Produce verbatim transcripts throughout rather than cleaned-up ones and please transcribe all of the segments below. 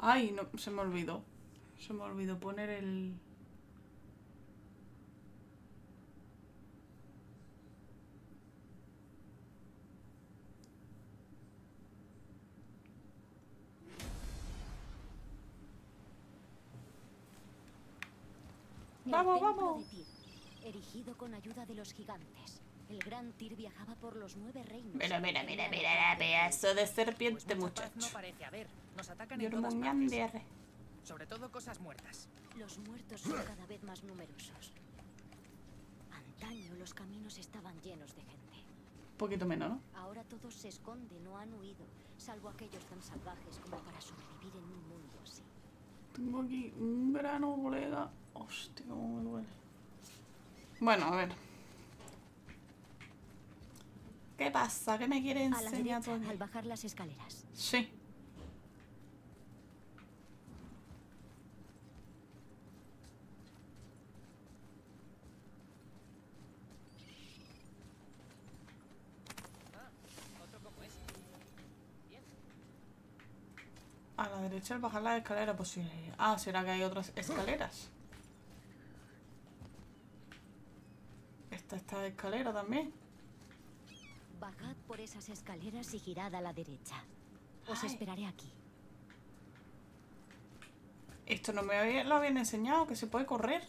Ay, no, se me olvidó. Se me olvidó poner el... ¡Vamos, el templo vamos! de Tyr, erigido con ayuda de los gigantes. El gran Tyr viajaba por los nueve reinos. Mira, mira, mira, mira, la pedazo de serpiente, Pues mucha paz muchacho. no parece haber. Nos atacan Yo en todas hermano partes. de arre. Sobre todo cosas muertas. Los muertos son cada vez más numerosos. Antaño los caminos estaban llenos de gente. Un poquito menos, ¿no? Ahora todos se esconden o han huido, salvo aquellos tan salvajes como para sobrevivir en un mundo así. Tengo aquí un grano, colega. Hostia, cómo me duele. Bueno, a ver. ¿Qué pasa? ¿Qué me quiere A la enseñar derecha, Tony? al bajar las escaleras. Sí. Ah, otro como ese. Bien. A la derecha al bajar la escalera posible. Ah, ¿será que hay otras escaleras? Esta está escalera también. Bajad por esas escaleras y girad a la derecha. Os Ay. esperaré aquí. Esto no me había- lo habían enseñado, que se puede correr.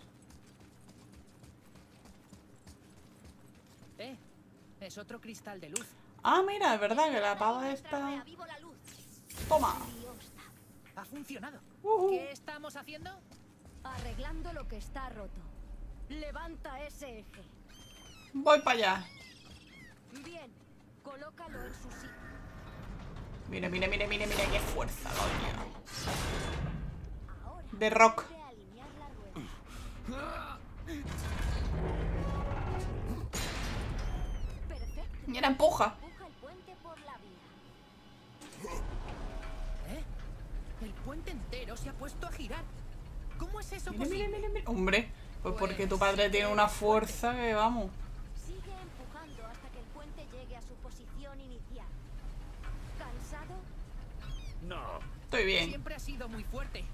Eh, es otro cristal de luz. Ah, mira, es verdad que la pava está... Reavivo la luz. Toma. Liosta. Ha funcionado. Ujú. ¿Qué estamos haciendo? Arreglando lo que está roto. Levanta ese eje. Voy para allá. Bien, colócalo en su sitio. Mira, mira, mira, mira, mira qué fuerza, coño. Ahora, De rock. vuelve a alinear la rueda. Perfecto. Mira, empuja. Empuja el puente por la vía. ¿Eh? El puente entero se ha puesto a girar. ¿Cómo es eso Mira, posible? mira, mira, mira. Hombre, pues porque tu padre tiene una fuerza que vamos. Sigue empujando hasta que el puente llegue a su posición inicial. ¿Cansado? No. Estoy bien. Siempre ha sido muy fuerte.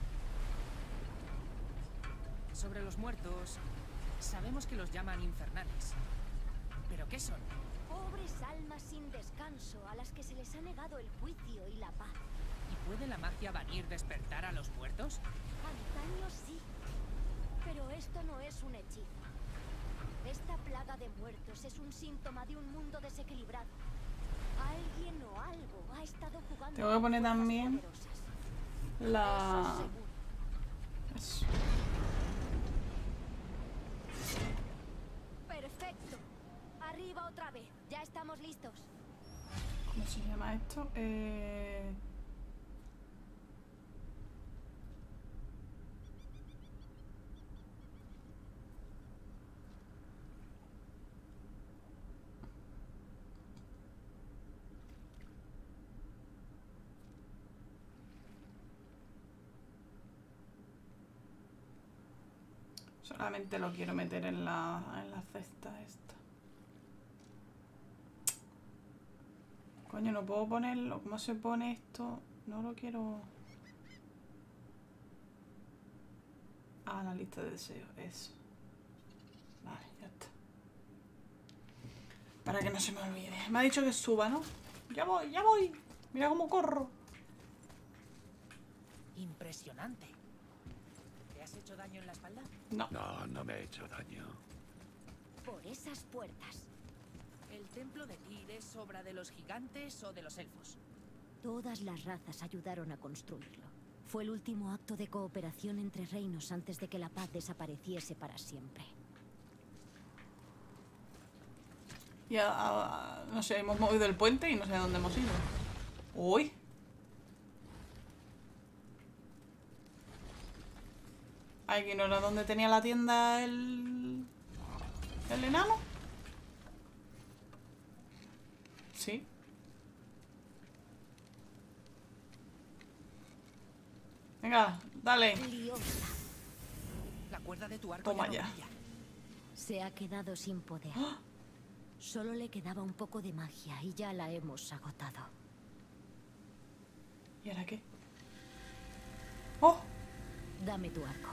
Sobre los muertos, sabemos que los llaman infernales. ¿Pero qué son? Pobres almas sin descanso a las que se les ha negado el juicio y la paz. ¿Y puede la magia Vanir despertar a los muertos? Antaño sí, pero esto no es un hechizo. Esta plaga de muertos es un síntoma de un mundo desequilibrado. Alguien o algo ha estado jugando. Tengo que poner con fuerzas también poderosas. La... Eso seguro. Eso. Perfecto. Arriba otra vez. Ya estamos listos. ¿Cómo se llama esto? Eh... Solamente lo quiero meter en la, en la cesta esta. Coño, no puedo ponerlo. ¿Cómo se pone esto? No lo quiero... Ah, la lista de deseos. Eso. Vale, ya está. Para que no se me olvide. Me ha dicho que suba, ¿no? Ya voy, ya voy. Mira cómo corro. Impresionante. ¿Te has hecho daño en la espalda? No. No, no me ha hecho daño. Por esas puertas. ¿El templo de Tyr es obra de los gigantes o de los elfos? Todas las razas ayudaron a construirlo. Fue el último acto de cooperación entre reinos antes de que la paz desapareciese para siempre. Ya, ah, no sé, hemos movido el puente y no sé a dónde hemos ido. Uy. Aquí no era donde tenía la tienda el... ¿El enano? Sí. Venga, dale. Liosta La cuerda de tu arco Toma ya. ya. no brilla. se ha quedado sin poder. Solo le quedaba un poco de magia y ya la hemos agotado. ¿Y ahora qué? ¡Oh! Dame tu arco.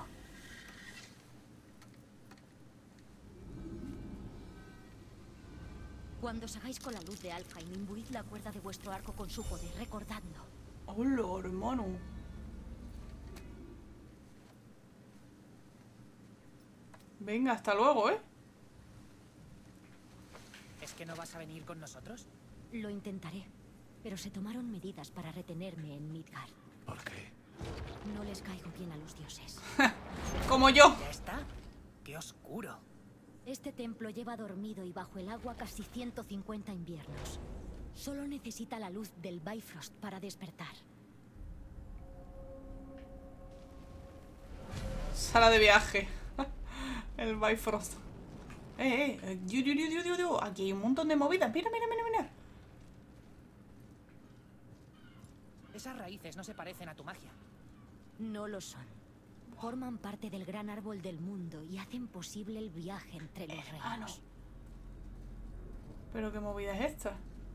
Cuando os hagáis con la luz de Alfheim, imbuid la cuerda de vuestro arco con su poder, recordadlo. ¡Hola, hermano! Venga, hasta luego, ¿eh? ¿Es que no vas a venir con nosotros? Lo intentaré, pero se tomaron medidas para retenerme en Midgard. ¿Por qué? No les caigo bien a los dioses. Como yo. ¿Ya está? ¡Qué oscuro! Este templo lleva dormido y bajo el agua casi ciento cincuenta inviernos. Solo necesita la luz del Bifrost para despertar. Sala de viaje. El Bifrost. Eh, eh. Diu, diu, diu, diu, diu. Aquí hay un montón de movidas. Mira, mira, mira, mira. Esas raíces no se parecen a tu magia. No lo son. Forman parte del gran árbol del mundo y hacen posible el viaje entre los Ah, no. reinos. ¿Pero qué movida es esta?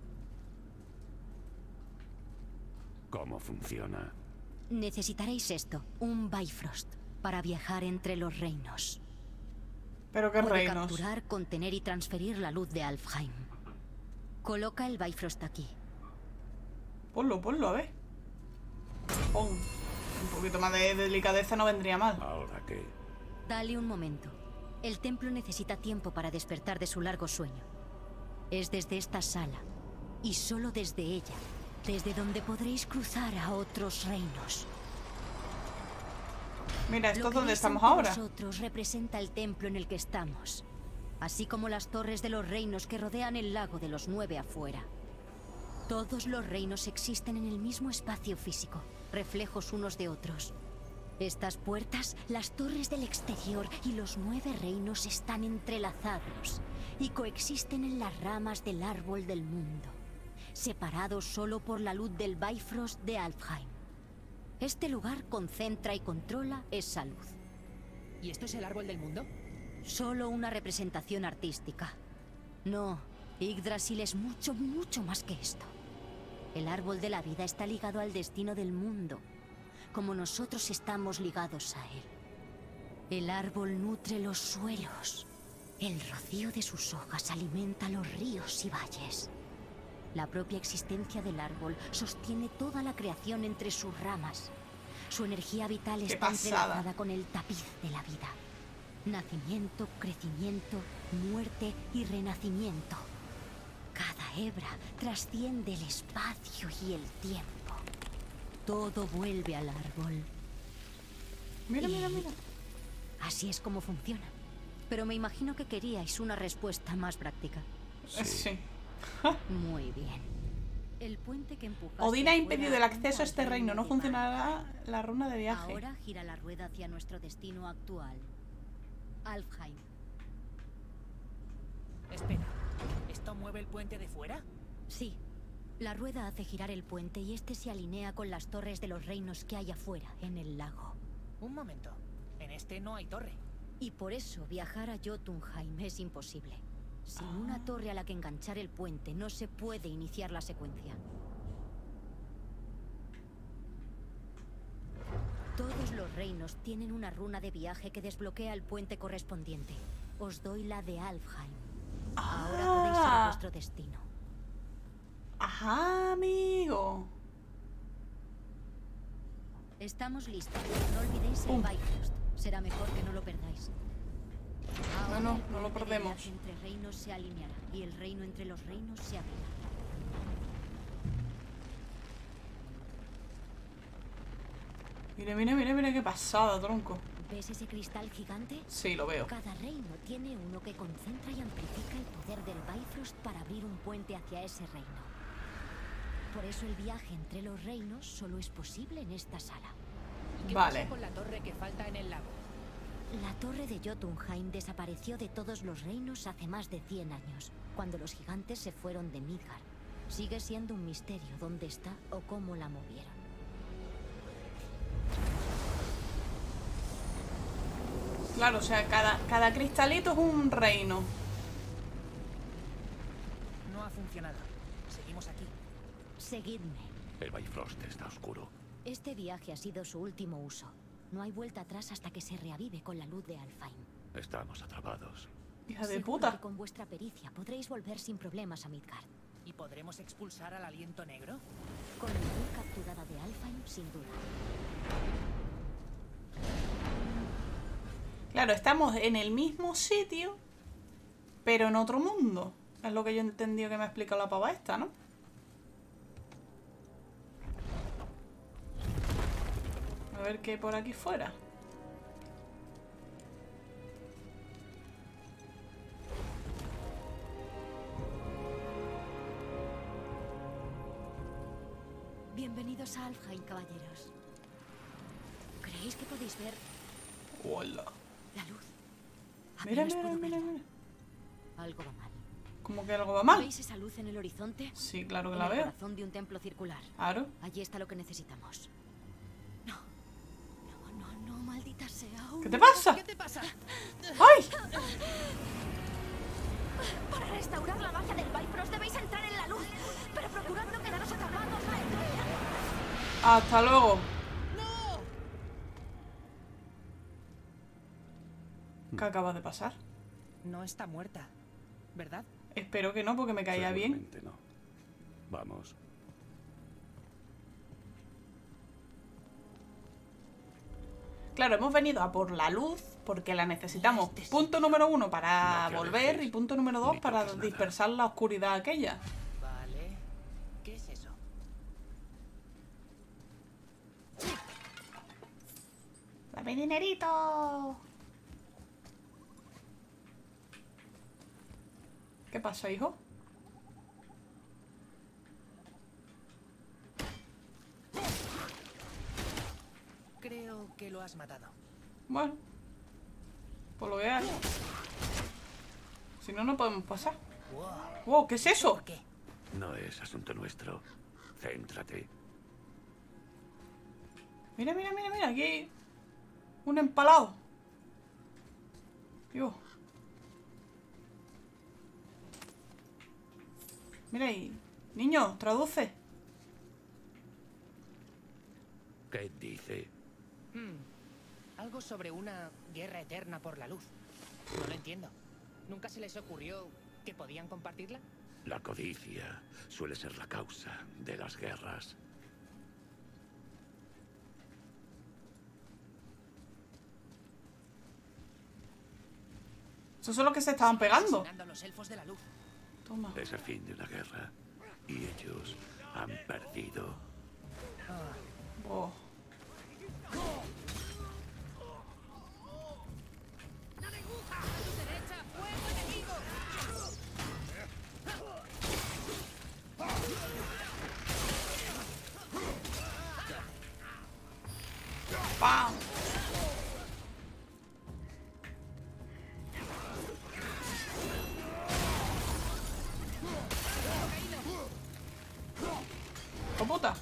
¿Cómo funciona? Necesitaréis esto, un Bifrost, para viajar entre los reinos. ¿Pero qué Puede reinos? capturar, contener y transferir la luz de Alfheim. Coloca el Bifrost aquí. Ponlo, ponlo, a ver. Pon. Un poquito más de delicadeza no vendría mal. ¿Ahora qué? Dale un momento. El templo necesita tiempo para despertar de su largo sueño. Es desde esta sala, y solo desde ella, desde donde podréis cruzar a otros reinos. Mira, esto Lo es que donde veis estamos ante ahora. vosotros representa el templo en el que estamos, así como las torres de los reinos que rodean el lago de los nueve afuera. Todos los reinos existen en el mismo espacio físico, reflejos unos de otros. Estas puertas, las torres del exterior y los nueve reinos están entrelazados y coexisten en las ramas del árbol del mundo, separados solo por la luz del Bifrost de Alfheim. Este lugar concentra y controla esa luz. ¿Y esto es el árbol del mundo? Solo una representación artística. No, Yggdrasil es mucho, mucho más que esto. El árbol de la vida está ligado al destino del mundo, como nosotros estamos ligados a él. El árbol nutre los suelos. El rocío de sus hojas alimenta los ríos y valles. La propia existencia del árbol sostiene toda la creación entre sus ramas. Su energía vital ¡Qué está pasada! entrelazada con el tapiz de la vida. Nacimiento, crecimiento, muerte y renacimiento. Cada hebra trasciende el espacio y el tiempo. Todo vuelve al árbol. Mira, Y mira, mira. Así es como funciona. Pero me imagino que queríais una respuesta más práctica. Eh, Sí. Muy bien. El puente que empujaste Odín ha fuera impedido el acceso a junto al este reino. No de funcionará la runa de viaje. Ahora gira la rueda hacia nuestro destino actual. Alfheim. Espera, ¿esto mueve el puente de fuera? Sí. La rueda hace girar el puente y este se alinea con las torres de los reinos que hay afuera, en el lago. Un momento, en este no hay torre. Y por eso viajar a Jotunheim es imposible. Sin una torre a la que enganchar el puente no se puede iniciar la secuencia. Todos los reinos tienen una runa de viaje que desbloquea el puente correspondiente. Os doy la de Alfheim. Ahora podéis ir a vuestro destino. Ajá, amigo. Estamos listos. No olvidéis el Pum. Bifrost. Será mejor que no lo perdáis. Ahora no, el no lo puente de perdemos. viaje entre reinos se alineará y el reino entre los reinos se abrirá. Mira, mira, mira, mira qué pasada, tronco. ¿Ves ese cristal gigante? Sí, lo veo. Cada reino tiene uno que concentra y amplifica el poder del Bifrost para abrir un puente hacia ese reino. Por eso el viaje entre los reinos solo es posible en esta sala. ¿Y qué Vale. pasa con la torre que falta en el lago? La torre de Jotunheim desapareció de todos los reinos hace más de cien años, cuando los gigantes se fueron de Midgard. Sigue siendo un misterio dónde está o cómo la movieron. Claro, o sea, cada, cada cristalito es un reino. No ha funcionado. Seguimos aquí. Seguidme. El Bifrost está oscuro. Este viaje ha sido su último uso. No hay vuelta atrás hasta que se reavive con la luz de Alfheim. Estamos atrapados. Hija de Seguro puta. que con vuestra pericia podréis volver sin problemas a Midgard. ¿Y podremos expulsar al aliento negro? Con la luz capturada de Alfheim, sin duda. Claro, estamos en el mismo sitio, pero en otro mundo. Es lo que yo he entendido que me ha explicado la pava esta, ¿no? A ver qué hay por aquí fuera. Bienvenidos a Alfheim, caballeros. ¿Creéis que podéis ver Hola. la luz? Mira, Apenas mira, puedo mira, verla. mira. Algo va mal. ¿Cómo que algo va mal? ¿Veis esa luz en el horizonte? Sí, claro que En la el veo. corazón de un templo circular. Claro. Allí está lo que necesitamos. No. No, no, no, maldita sea. ¿Qué te pasa? ¿Qué te pasa? ¡Ay! Para restaurar la magia del Bifrost debéis entrar en la luz. Pero procurad no quedaros atrapados. Hasta luego. ¿Qué acaba de pasar? No está muerta, ¿verdad? Espero que no, porque me caía bien. Seguramente no. Vamos. Claro, hemos venido a por la luz porque la necesitamos. Punto número uno para No te volver alejes, y punto número dos ni para toques nada. dispersar la oscuridad aquella. Vale. ¿Qué es eso? ¡Dame dinerito! ¿Qué pasa, hijo? Creo que lo has matado. Bueno, por lo que hay. Si no, no podemos pasar. Wow. ¡Wow! ¿Qué es eso? ¿Por qué? No es asunto nuestro. Céntrate. Mira, mira, mira, mira. Aquí hay un empalado. Dios. Mira ahí. Niño, traduce. ¿Qué dice? Hmm. Algo sobre una guerra eterna por la luz. No lo entiendo. ¿Nunca se les ocurrió que podían compartirla? La codicia suele ser la causa de las guerras. Esos son los que se estaban pegando. Asesinando a los elfos de la luz. Toma. Es el fin de una guerra. Y ellos han perdido. Oh. ¡Pam! ¡Oh, puta!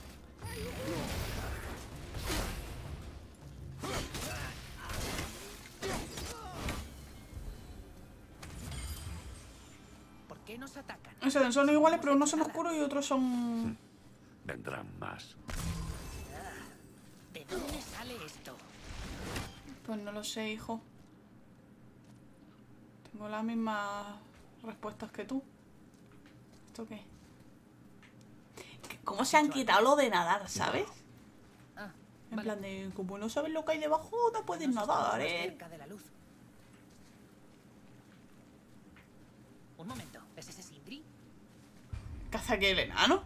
¿Por qué nos atacan? Esos son iguales, pero unos son oscuros y otros son... Vendrán más. ¿De dónde sale esto? Pues no lo sé, hijo. Tengo las mismas respuestas que tú. ¿Esto qué? ¿Cómo se han quitado lo de nadar, sabes? Ah, En vale. plan de, como no sabes lo que hay debajo, no puedes Nos estamos nadar, más ¿eh? cerca de la luz. Un momento, ¿es ese Sindri? ¿Caza que el enano?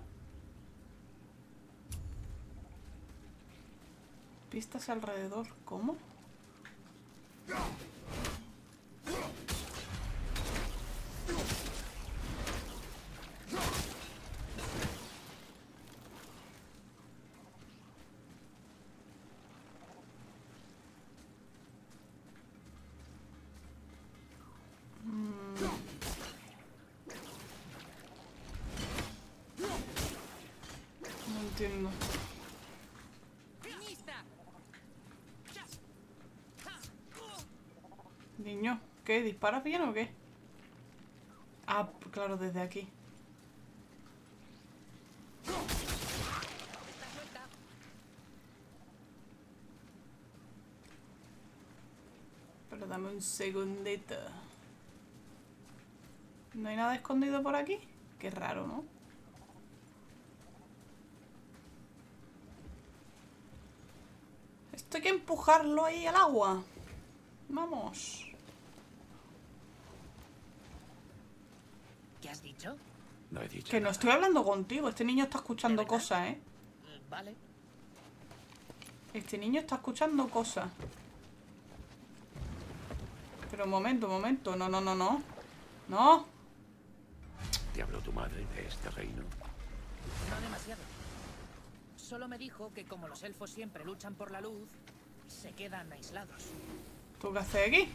Pistas alrededor, ¿cómo? No entiendo. Niño, ¿qué? ¿Disparas bien o qué? Ah, claro, desde aquí. Dame un segundito. ¿No hay nada escondido por aquí? Qué raro, ¿no? Esto hay que empujarlo ahí al agua. Vamos. ¿Qué has dicho? No he dicho Que no nada. estoy hablando contigo. Este niño está escuchando ¿De verdad? cosas, ¿eh? Eh, Vale. Este niño está escuchando cosas. Pero un momento, un momento. No, no, no, no. No. ¿Te habló tu madre de este reino? No demasiado. Solo me dijo que como los elfos siempre luchan por la luz, se quedan aislados. ¿Tú qué haces aquí?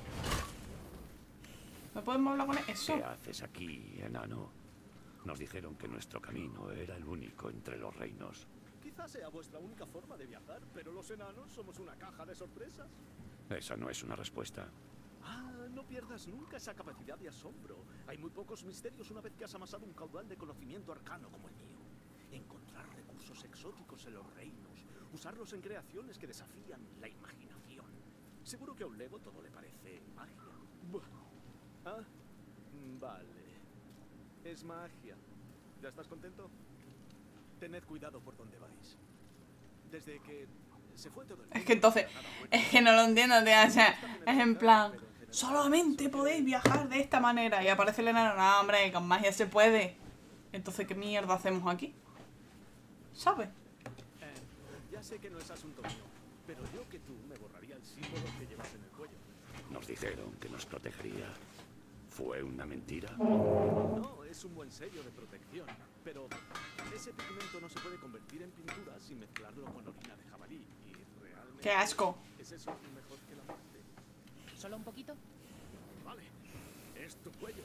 ¿No podemos hablar con él? Eso. ¿Qué haces aquí, enano? Nos dijeron que nuestro camino era el único entre los reinos. Quizás sea vuestra única forma de viajar, pero los enanos somos una caja de sorpresas. Esa no es una respuesta. Ah, no pierdas nunca esa capacidad de asombro. Hay muy pocos misterios una vez que has amasado un caudal de conocimiento arcano como el mío. Encontrar recursos exóticos en los reinos, usarlos en creaciones que desafían la imaginación. Seguro que a un lego todo le parece magia. Buah. Ah, vale. Es magia. ¿Ya estás contento? Tened cuidado por donde vais. Desde que se fue todo el Es que entonces, es que no lo entiendo, tío. O sea, es en plan, solamente podéis viajar de esta manera. Y aparece el enano, no, hombre, con magia se puede. Entonces, ¿qué mierda hacemos aquí? ¿Sabes? Eh, ya sé que no es asunto mío, pero yo que tú me borraría el símbolo que llevas en el cuello. Nos dijeron que nos protegería. ¿Fue una mentira? No, es un buen sello de protección, pero ese pigmento no se puede convertir en pintura sin mezclarlo con orina de jabalí. Y realmente... ¡Qué asco! ¿Es eso mejor que la muerte? ¿Solo un poquito? Vale, es tu cuello.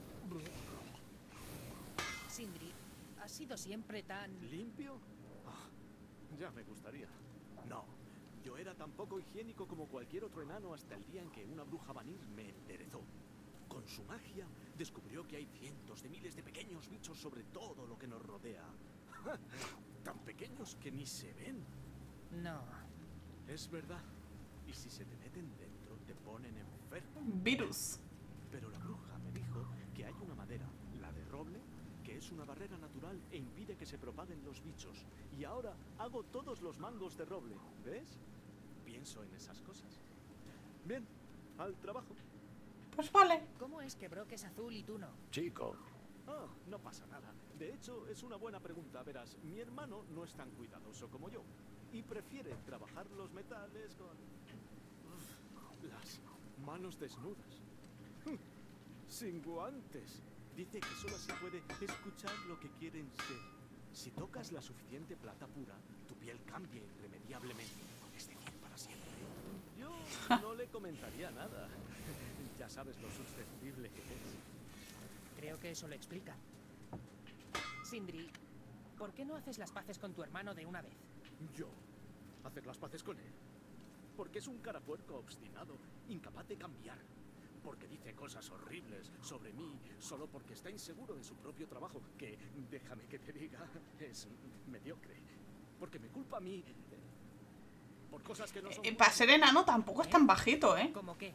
Sindri, ¿has sido siempre tan... ¿Limpio? Ah, ya me gustaría. No, yo era tan poco higiénico como cualquier otro enano hasta el día en que una bruja vanir me enderezó. Con su magia, descubrió que hay cientos de miles de pequeños bichos sobre todo lo que nos rodea. Tan pequeños que ni se ven. No. Es verdad. Y si se te meten dentro, te ponen enfermo. Virus. Pero la bruja me dijo que hay una madera, la de roble, que es una barrera natural e impide que se propaguen los bichos. Y ahora hago todos los mangos de roble. ¿Ves? Pienso en esas cosas. Bien, al trabajo. Pues vale. ¿Cómo es que Brock es azul y tú no? Chico, Ah, no pasa nada. De hecho, es una buena pregunta. Verás, mi hermano no es tan cuidadoso como yo. Y prefiere trabajar los metales con... Uf, las manos desnudas. Sin guantes. Dice que solo así puede escuchar lo que quieren ser. Si tocas la suficiente plata pura, tu piel cambia irremediablemente. Es decir, para siempre. Yo no le comentaría nada. Ya sabes lo susceptible que es. Creo que eso lo explica. Sindri, ¿por qué no haces las paces con tu hermano de una vez? ¿Yo? ¿Hacer las paces con él? Porque es un carapuerco obstinado, incapaz de cambiar. Porque dice cosas horribles sobre mí solo porque está inseguro de su propio trabajo, que, déjame que te diga, es mediocre. Porque me culpa a mí eh, por cosas que no son... Eh, para ser enano tampoco es tan bajito, ¿eh? ¿Cómo qué?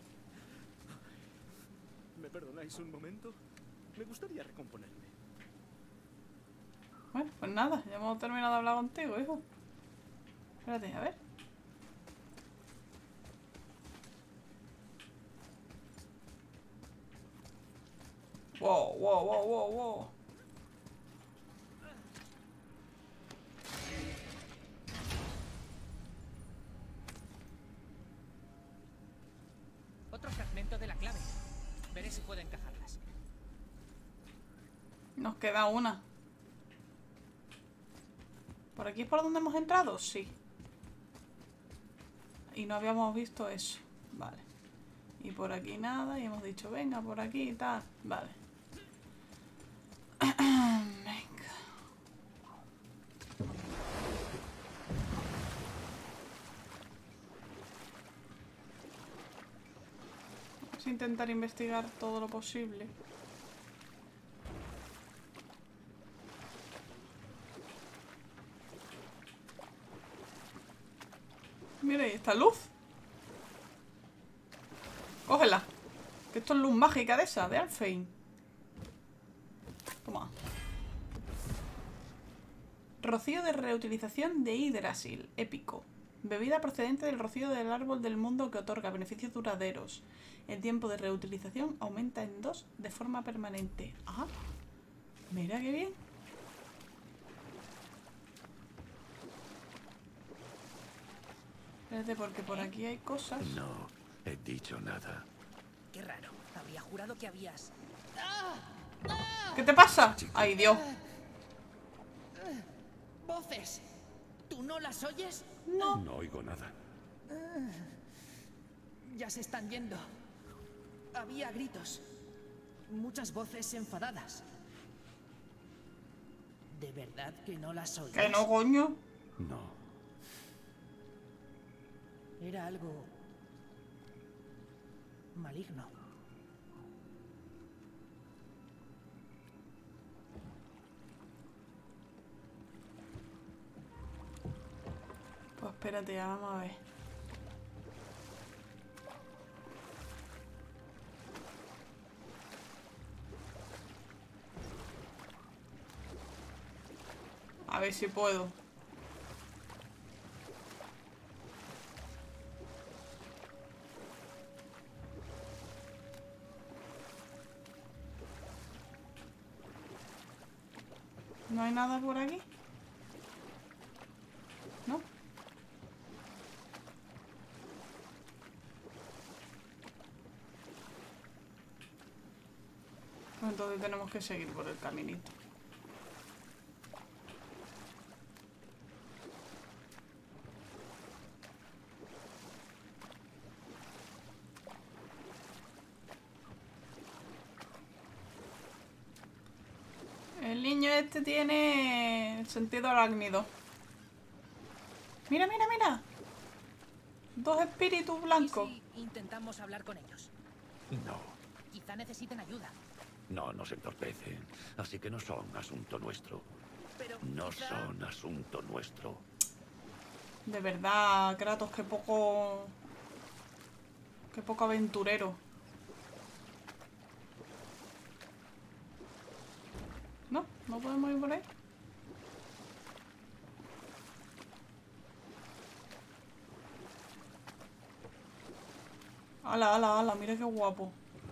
¿Me perdonáis un momento? Me gustaría recomponerme. Bueno, pues nada, ya hemos terminado de hablar contigo, hijo. Espérate, a ver. Wow, wow, wow, wow, wow. Otro fragmento de la clave. Veré si puedo encajarlas. Nos queda una. ¿Por aquí es por donde hemos entrado? Sí. Y no habíamos visto eso. Vale. Y por aquí nada. Y hemos dicho, venga, por aquí y tal. Vale. Venga. Vamos a intentar investigar todo lo posible. Mira, ahí está luz. Cógela. Que esto es luz mágica de esa, de Alfheim. Toma. Rocío de reutilización de Yggdrasil. Épico. Bebida procedente del rocío del árbol del mundo que otorga beneficios duraderos. El tiempo de reutilización aumenta en dos de forma permanente. Ah, mira qué bien. Espérate, porque por aquí hay cosas. No he dicho nada. Qué raro. Habría jurado que habías... ¿Qué te pasa? Ay, Dios. ¡Voces! ¿Tú no las oyes? No. No oigo nada. Ya se están yendo. Había gritos. Muchas voces enfadadas. ¿De verdad que no las oyes? Que no, coño. No. Era algo... maligno. Pues espérate, ya vamos a ver. A ver si puedo. ¿No hay nada por aquí? ¿No? Pues entonces tenemos que seguir por el caminito. El niño este tiene el sentido arácnido. Mira, mira, mira. Dos espíritus blancos. ¿Y si intentamos hablar con ellos? No. Quizá necesiten ayuda. No nos entorpecen. Así que no son asunto nuestro. Pero No quizá... son asunto nuestro. De verdad, Kratos, qué poco... Qué poco aventurero. No, no podemos ir por ahí. Ala, ala, ala, mira qué guapo.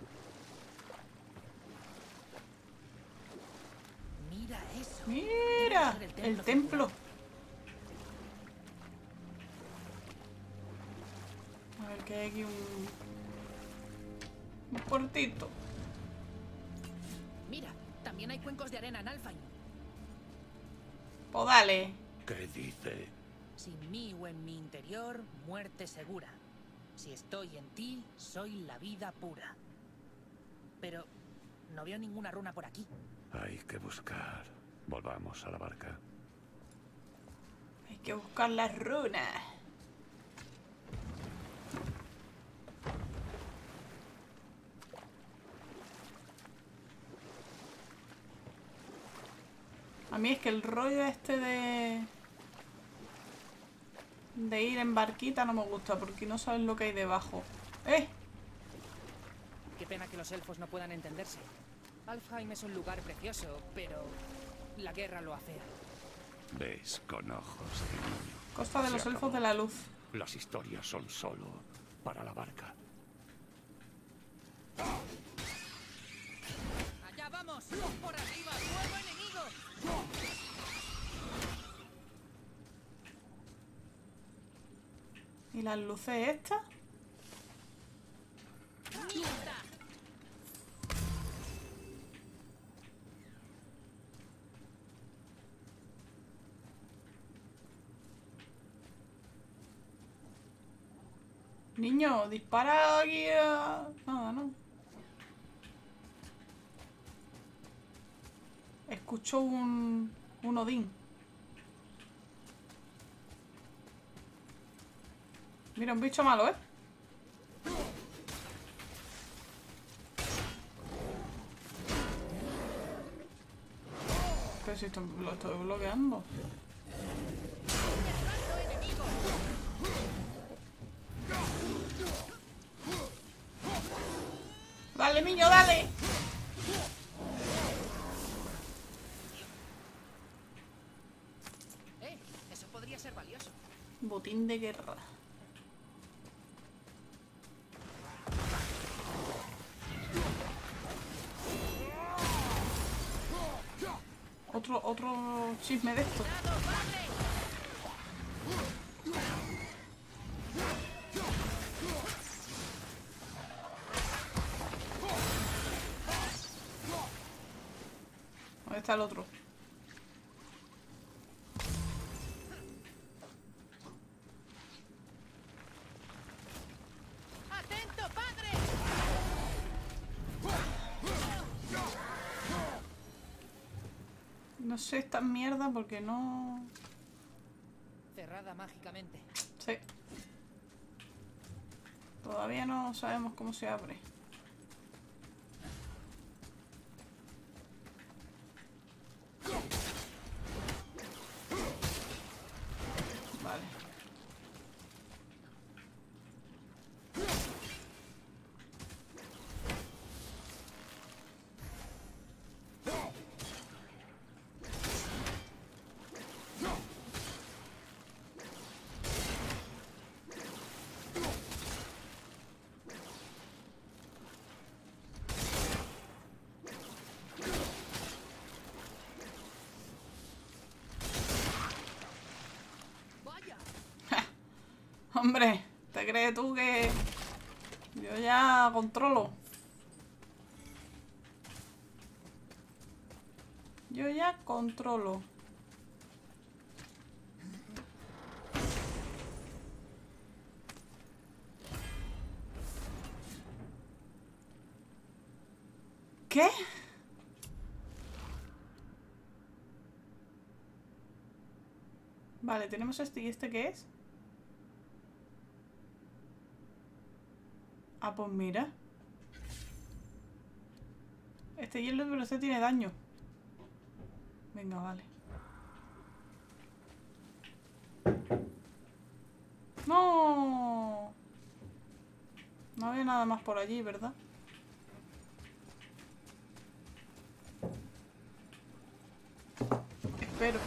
Mira eso. Mira, Debe ser el templo. A ver que hay aquí un... Un portito. Mira, también hay cuencos de arena en Alfheim. Pues dale. ¿Qué dice? Sin mí o en mi interior, muerte segura. Si estoy en ti, soy la vida pura. Pero no veo ninguna runa por aquí. Hay que buscar. Volvamos a la barca. Hay que buscar las runas. A mí es que el rollo este de... De ir en barquita no me gusta porque no sabes lo que hay debajo. ¡Eh! Qué pena que los elfos no puedan entenderse. Alfheim es un lugar precioso, pero la guerra lo afea. Ves con ojos de niño. Costa de Se los acabó. elfos de la luz. Las historias son solo para la barca. ¡Allá vamos! ¡Por arriba! ¡Fuego enemigo! ¿Y las luces estas? ¡Mierda! Niño, dispara aquí a... Nada, no. Escucho un... Un Odín. Mira, un bicho malo, ¿eh? Pero si esto lo estoy bloqueando. Dale, niño, dale. Eh, eso podría ser valioso. Botín de guerra. Otro, otro chisme de esto. ¿Dónde está el otro? ¡Atento, padre! No sé esta mierda porque no... Cerrada mágicamente. Sí. Todavía no sabemos cómo se abre. Vale. ¡Vaya! Hombre, ¿te crees tú que yo ya controlo? Yo ya controlo. ¿Qué? Vale, tenemos este y este, ¿qué es? Ah, pues mira. Este hielo, pero este tiene daño. Venga, vale. ¡No! No había nada más por allí, ¿verdad? Espero.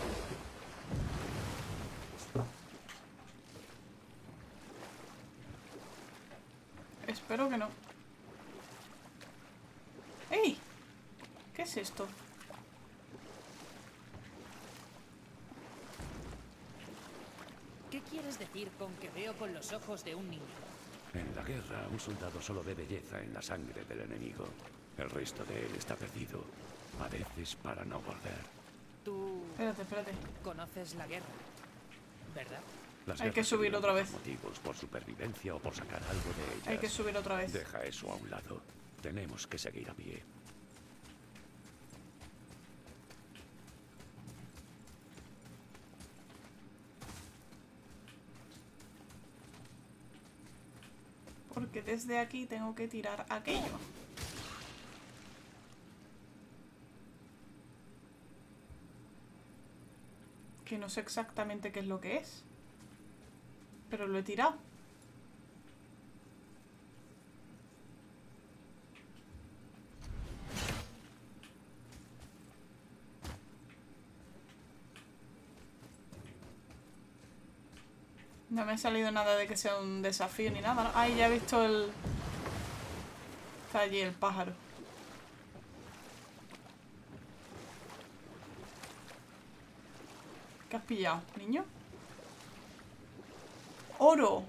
Espero que no. ¡Ey! ¿Qué es esto? ¿Qué quieres decir con que veo con los ojos de un niño? En la guerra, un soldado solo ve belleza en la sangre del enemigo. El resto de él está perdido. A veces para no volver. Tú Espérate, espérate. conoces la guerra, ¿verdad? Las Hay que guerras se subir libran otra por vez. motivos, por supervivencia o por sacar algo de ellas. Hay que subir otra vez. Deja eso a un lado. Tenemos que seguir a pie. Porque desde aquí tengo que tirar aquello. Que no sé exactamente qué es lo que es. Pero lo he tirado. No me ha salido nada de que sea un desafío ni nada, ¿no? Ay, ya he visto el... Está allí el pájaro. ¿Qué has pillado, niño? ¡Oro!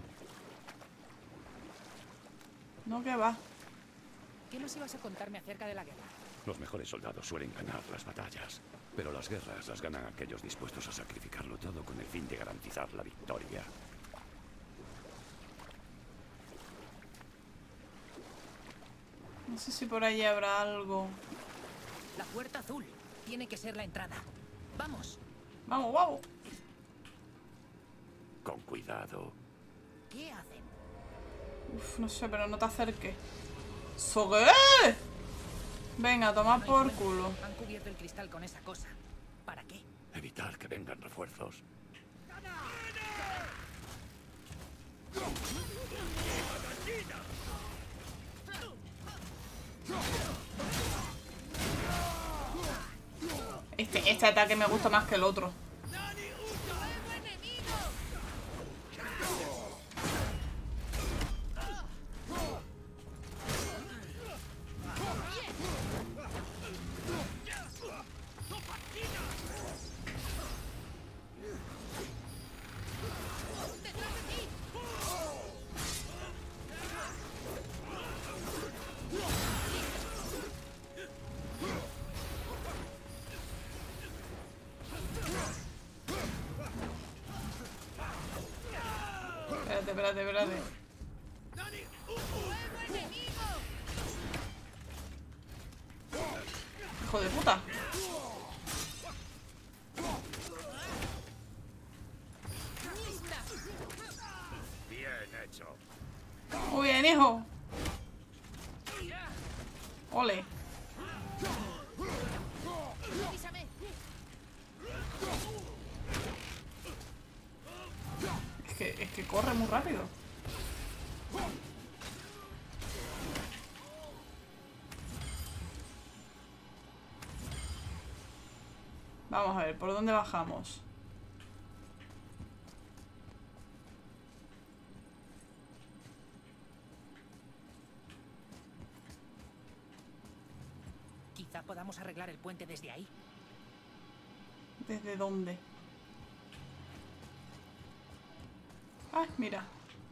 No, que va. ¿Qué nos ibas a contarme acerca de la guerra? Los mejores soldados suelen ganar las batallas, pero las guerras las ganan aquellos dispuestos a sacrificarlo todo con el fin de garantizar la victoria. No sé si por allí habrá algo. La puerta azul. Tiene que ser la entrada. ¡Vamos! Vamos, vamos. Con cuidado. ¿Qué hacen? Uf, no sé, pero no te acerques. ¿Sogué? Venga, toma No hay por suerte. culo. Han cubierto el cristal con esa cosa. ¿Para qué? Evitar que vengan refuerzos. Este, este ataque me gusta más que el otro. Espérate, espérate, espérate. Hijo de puta. Bien hecho. Muy bien, hijo. Ole. Es que, es que corre muy rápido. Vamos a ver, ¿por dónde bajamos? Quizá podamos arreglar el puente desde ahí. ¿Desde dónde? Ah, mira.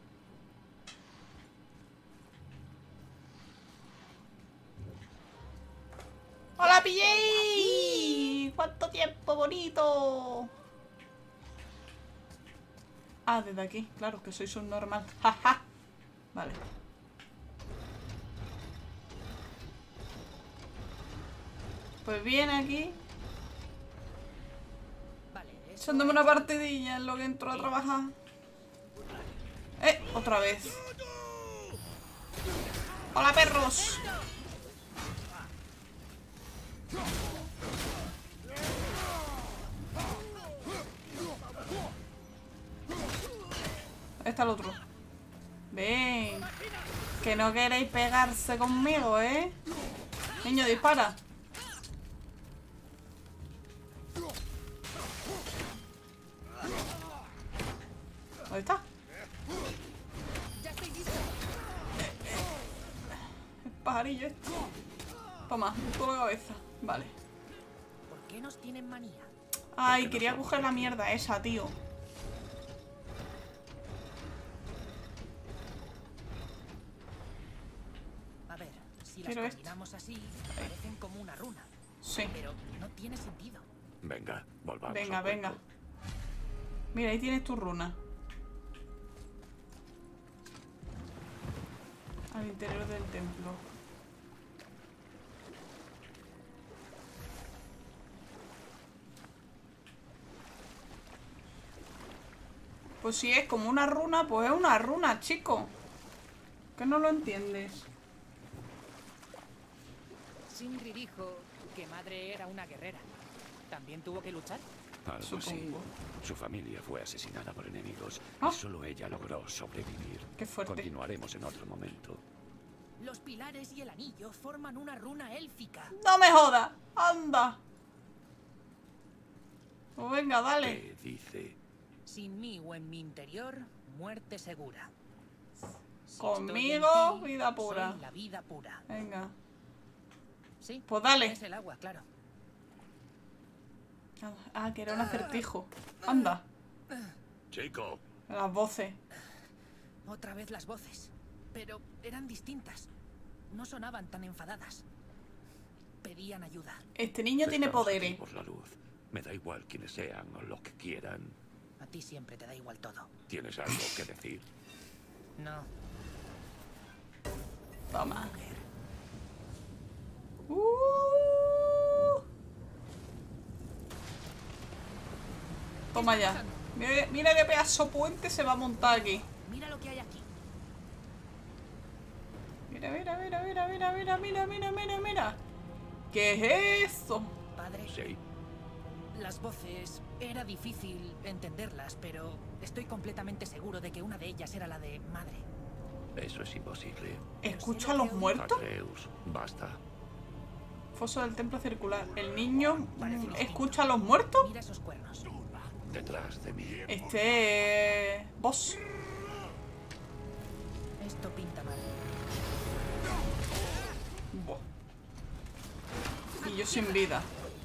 ¡Hola, P J! ¡Cuánto tiempo bonito! Ah, desde aquí. Claro, que soy subnormal. ¡Jaja! Vale. Pues bien, aquí. Vale, eso Echándome una partidilla en lo que entro a trabajar. ¡Eh! Otra vez. ¡Hola, perros! Ahí está el otro. Ven. Que no queréis pegarse conmigo, ¿eh? Niño, dispara. ¿Dónde está? El pajarillo este. Toma, toda la cabeza. Vale. ¿Por qué nos tienen manía? Ay, quería coger la mierda esa, tío. A ver, si las Quiero esto. combinamos así, parecen como una runa. Sí. Pero no tiene sentido. Venga, volvamos. Venga, al venga. cuento. Mira, ahí tienes tu runa. Al interior del templo. Pues si es como una runa, pues es una runa, chico. ¿Que no lo entiendes? Sindri dijo que madre era una guerrera. ¿También tuvo que luchar? Algo así. Supongo. Su familia fue asesinada por enemigos Ah. y solo ella logró sobrevivir. Qué fuerte. Continuaremos en otro momento. Los pilares y el anillo forman una runa élfica. ¡No me jodas! ¡Anda! Pues venga, dale. ¿Qué dice? Sin mí o en mi interior, muerte segura. Si Conmigo, estoy en ti, vida pura. soy la vida pura. Venga. Sí. Pues dale. Es el agua, claro. Ah, que era un acertijo. Anda. Chico, Las voces. Otra vez las voces. Pero eran distintas. No sonaban tan enfadadas. Pedían ayuda. Este niño tiene estamos aquí poderes. por la luz. Me da igual quienes sean o lo que quieran. A ti siempre te da igual todo. ¿Tienes algo que decir? No. Toma. Uh. Toma ya. Mira, mira qué pedazo puente se va a montar aquí. Mira lo que hay aquí. Mira, mira, mira, mira, mira, mira, mira, mira, mira, mira. ¿Qué es eso? Padre, Sí. las voces era difícil entenderlas, pero estoy completamente seguro de que una de ellas era la de madre. Eso es imposible. ¿Escucha a los muertos? Atreus, basta. Foso del templo circular. El niño mm, escucha a los muertos. Mira esos cuernos. Detrás de mí. Este... boss. Esto pinta mal. Buah. Y yo sin vida.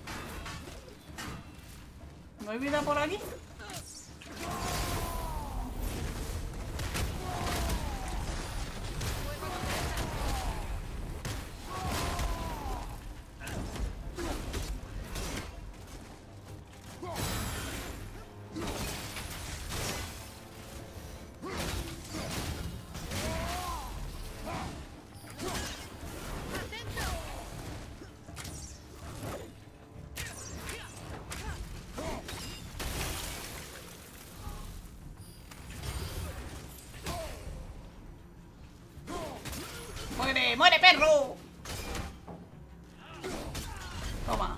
¿No hay vida por aquí? ¡Muere, muere, perro! Toma.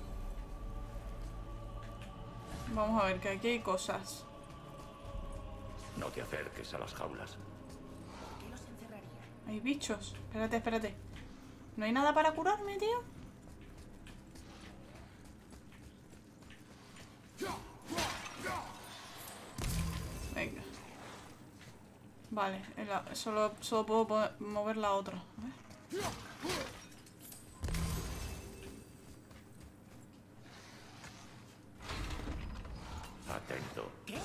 Vamos a ver, que aquí hay cosas. No te acerques a las jaulas. ¿Qué los encerraría? Hay bichos. Espérate, espérate. ¿No hay nada para curarme, tío? Venga. Vale, en la- solo, solo puedo po- mover la otra. A ver. Atento. ¿Qué?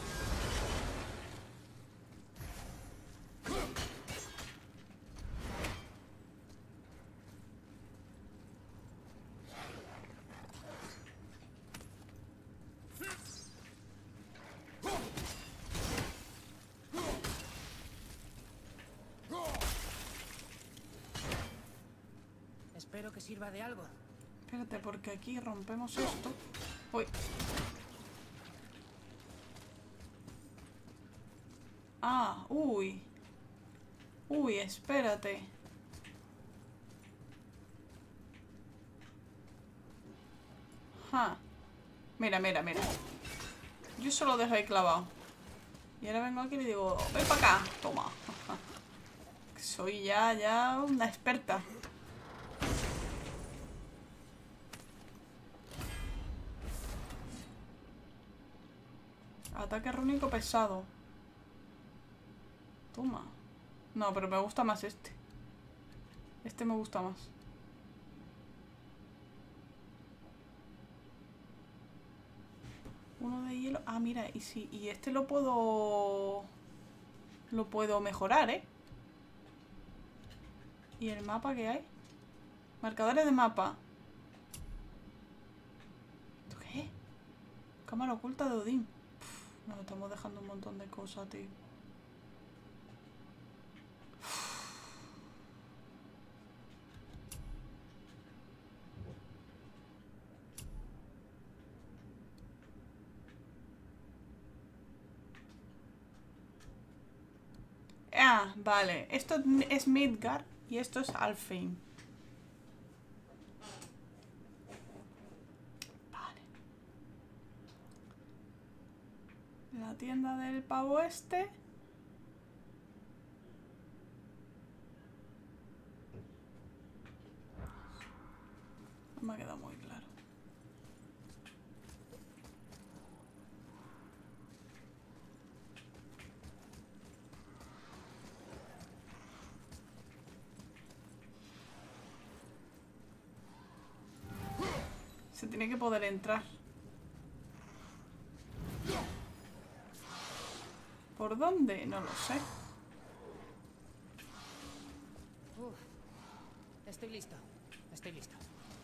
Espero que sirva de algo. Espérate, porque aquí rompemos esto. Uy. Ah, uy. Uy, espérate. Ja. Mira, mira, mira. Yo solo dejo ahí clavado. Y ahora vengo aquí y le digo, ven para acá. Toma. Soy ya, ya una experta. Ataque rúnico pesado. Toma. No, pero me gusta más este. Este me gusta más. Uno de hielo. Ah, mira, y sí, y este lo puedo... Lo puedo mejorar, ¿eh? ¿Y el mapa qué hay? Marcadores de mapa. ¿Esto qué es? Cámara oculta de Odín. Uf, nos estamos dejando un montón de cosas, tío. Ah, vale. Esto es Midgard y esto es Alfheim. Vale. La tienda del pavo este. No me ha quedado muy claro. Se tiene que poder entrar. ¿Por dónde? No lo sé. Uf. Estoy listo. Estoy listo.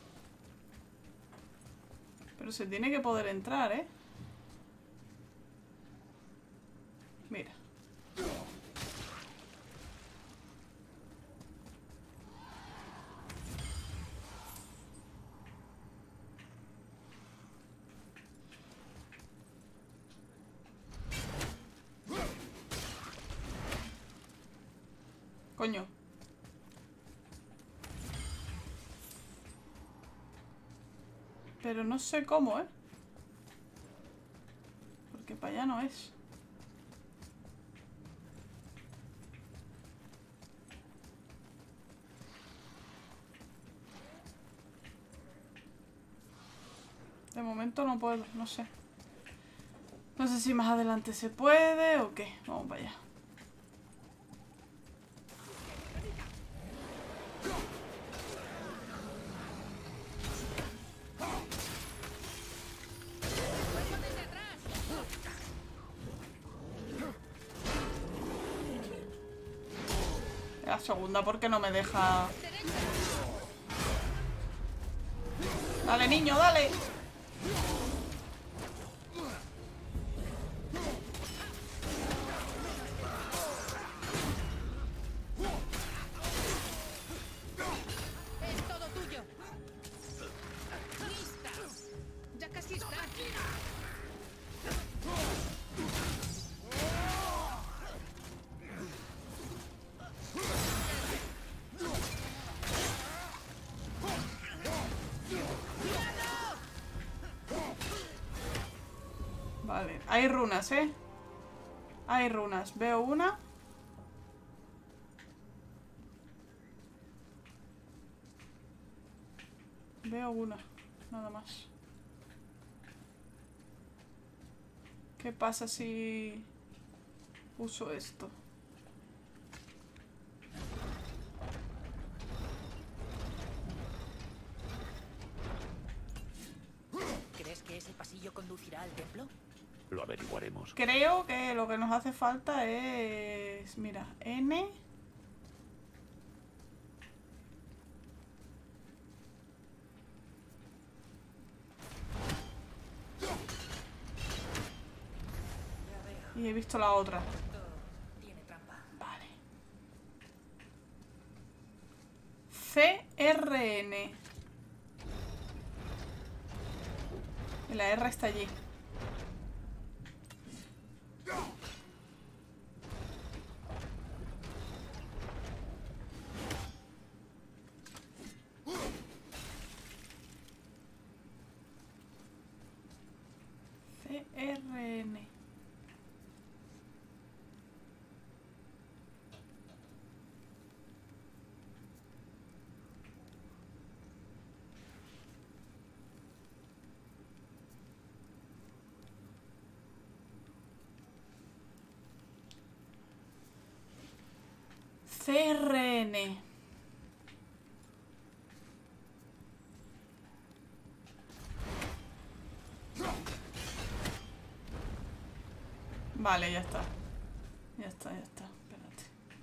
Pero se tiene que poder entrar, ¿eh? Mira. Coño. Pero no sé cómo, ¿eh? Porque para allá no es. momento no puedo, no sé. No sé si más adelante se puede o qué. Vamos para allá. La segunda porque no me deja... Dale, niño, dale. Es todo tuyo. ¡Lista! Ya casi está. Vale, hay runas, ¿eh? Hay runas. Veo una. Veo una, nada más. ¿Qué pasa si uso esto? ¿Crees que ese pasillo conducirá al templo? Lo averiguaremos. Creo que lo que nos hace falta es... Mira, N... Y he visto la otra. Esto tiene trampa. Vale. C R N. Y la R está allí. C R N. C R N. Vale, ya está. Ya está, ya está. Espérate.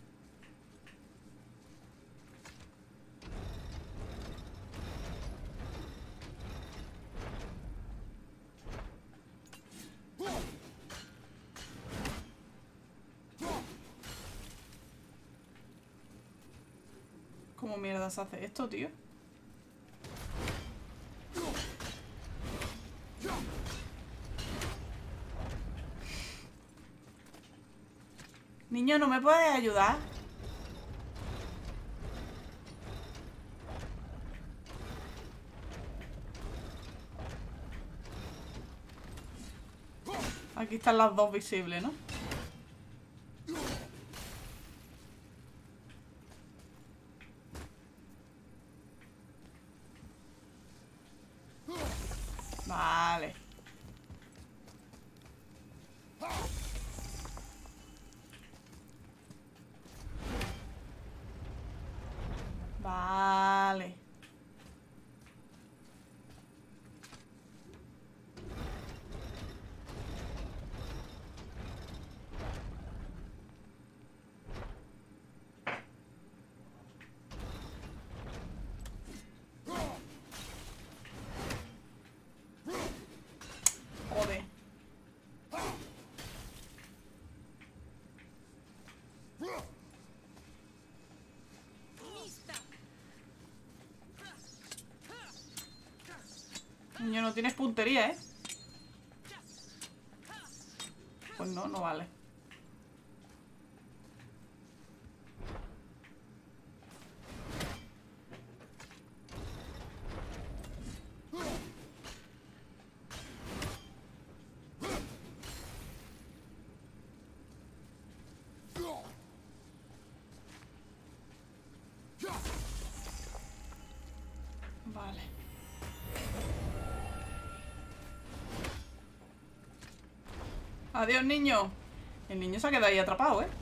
¿Cómo mierda se hace esto, tío? Niño, ¿no me puedes ayudar? Aquí están las dos visibles, ¿no? Vale. Vale. Joder. Niño, no tienes puntería, ¿eh? Pues no, no vale. Vale. Adiós, niño. El niño se ha quedado ahí atrapado, ¿eh?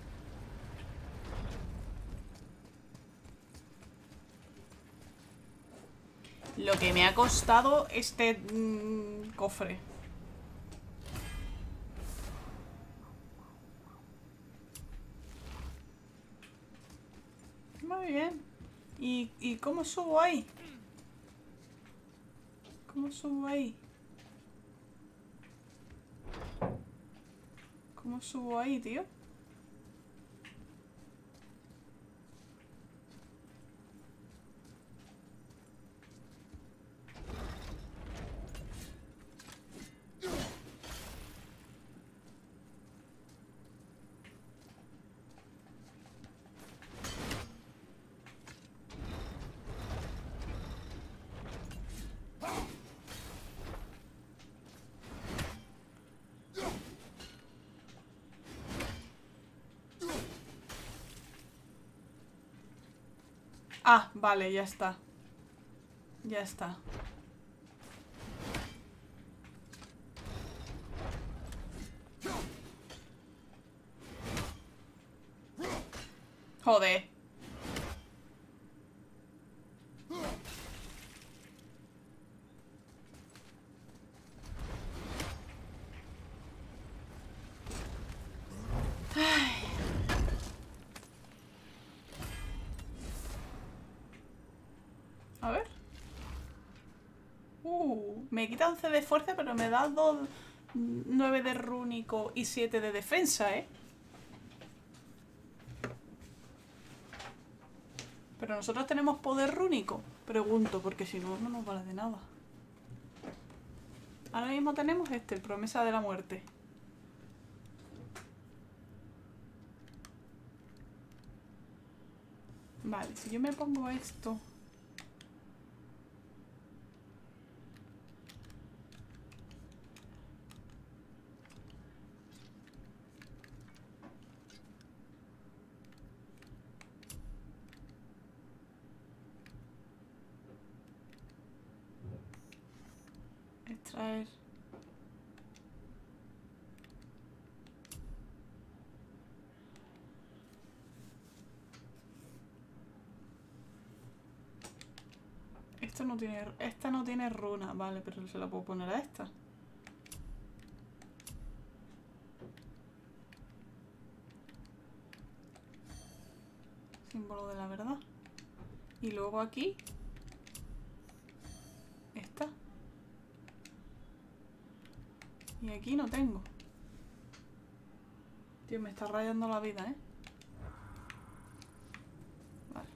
Lo que me ha costado este mmm, cofre. Muy bien. ¿Y, y cómo subo ahí? ¿Cómo subo ahí? ¿Cómo subo ahí, tío? Ah, vale, ya está. Ya está. Joder. A ver. Uh, me quita once de fuerza, pero me da dos, nueve de rúnico y siete de defensa, ¿eh? Pero nosotros tenemos poder rúnico. Pregunto, porque si no, no nos vale de nada. Ahora mismo tenemos este, el promesa de la muerte. Vale, si yo me pongo esto... Extraer. Esto no tiene, esta no tiene runa, vale, pero se la puedo poner a esta. Símbolo de la verdad. Y luego aquí esta. Y aquí no tengo. Tío, me está rayando la vida, ¿eh? Vale.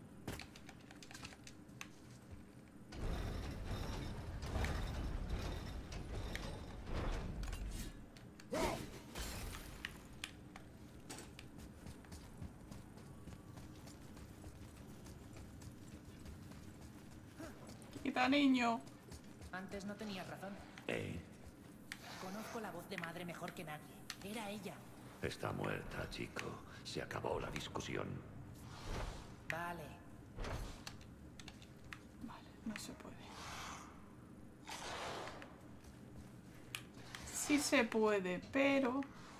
Quita, niño. Antes no tenías razón. ¿Eh? Conozco la voz de madre mejor que nadie. Era ella. Está muerta, chico. Se acabó la discusión. Vale. Vale, no se puede. Sí se puede, pero...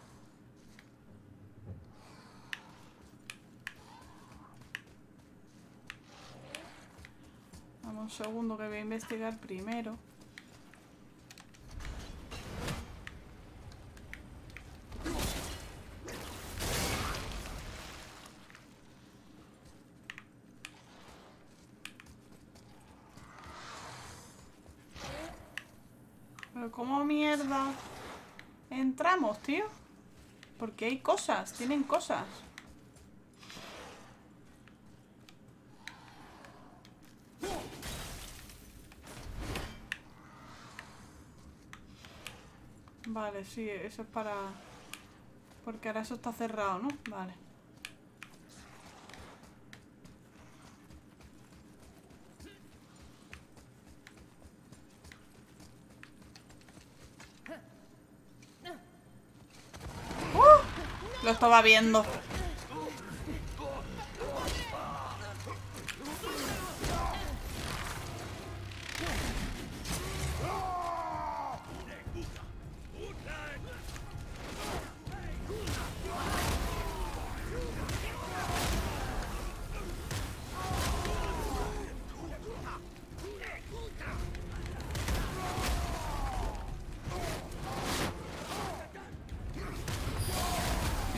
Dame un segundo que voy a investigar primero. Pero ¿cómo mierda entramos, tío? Porque hay cosas, tienen cosas. Vale, sí, eso es para... Porque ahora eso está cerrado, ¿no? Vale. ¡Uh! Lo estaba viendo.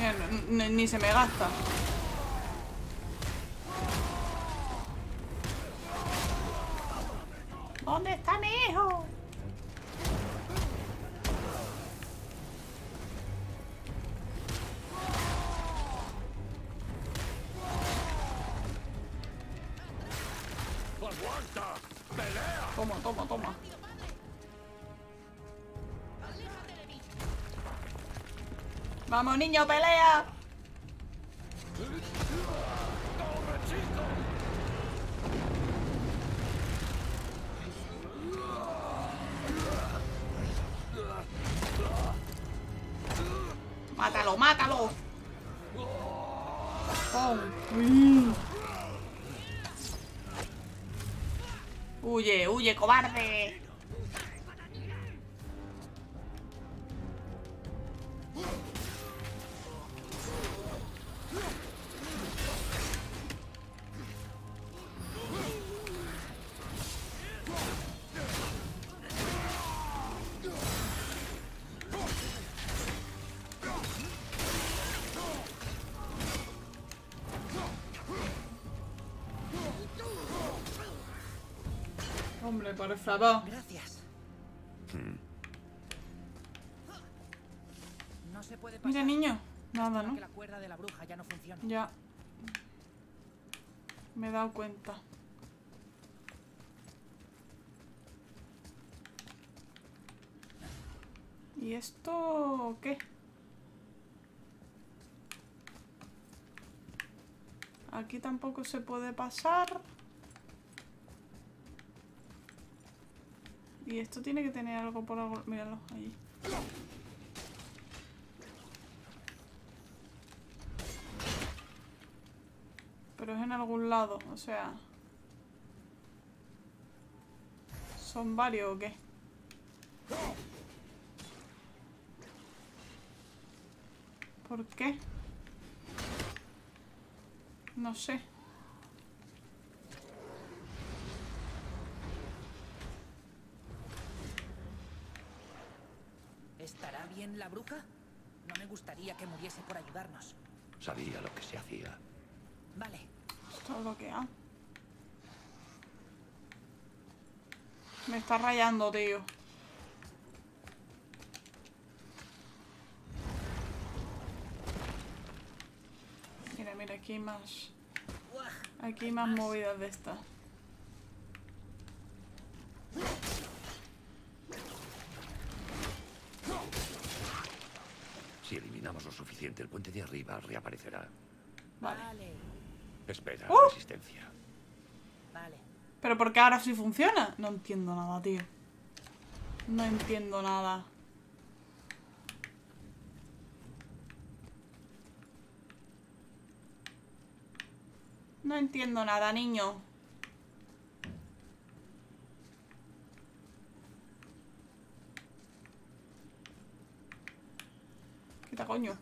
Mira, ni, ni se me gasta. ¿Dónde está mi hijo? ¡Aguanta! ¡Pelea! Toma, toma, toma. Vamos, niño, pelea. ¡Corre, chico! Mátalo, mátalo. Pum. Mm. Huye, huye, cobarde. Hombre, por favor. Gracias. No se puede pasar. Mira, niño. Nada, ¿no? Que la cuerda de la bruja ya no funciona. Ya. Me he dado cuenta. ¿Y esto qué? Aquí tampoco se puede pasar. Y esto tiene que tener algo por algo. Míralo, ahí. Pero es en algún lado, o sea... ¿Son varios o qué? ¿Por qué? No sé. ¿Estará bien la bruja? No me gustaría que muriese por ayudarnos. Sabía lo que se hacía. Vale. Esto es lo que hay. Me está rayando, tío. Mira, mira, aquí hay más. Aquí hay más movidas de estas. Si eliminamos lo suficiente, el puente de arriba reaparecerá. Vale. Vale. Espera, ¡Oh! resistencia. Vale. Pero ¿por qué ahora sí funciona? No entiendo nada, tío. No entiendo nada. No entiendo nada, niño. Quita, coño.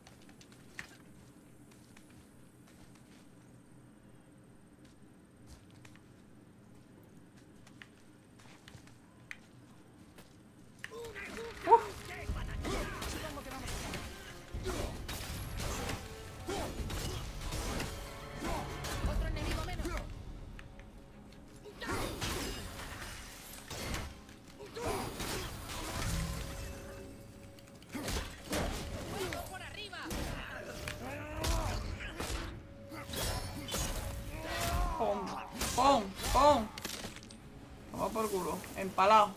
Otro enemigo menos. ¡Fuego por arriba! Pum, pum, pum. Toma por culo. Empalado.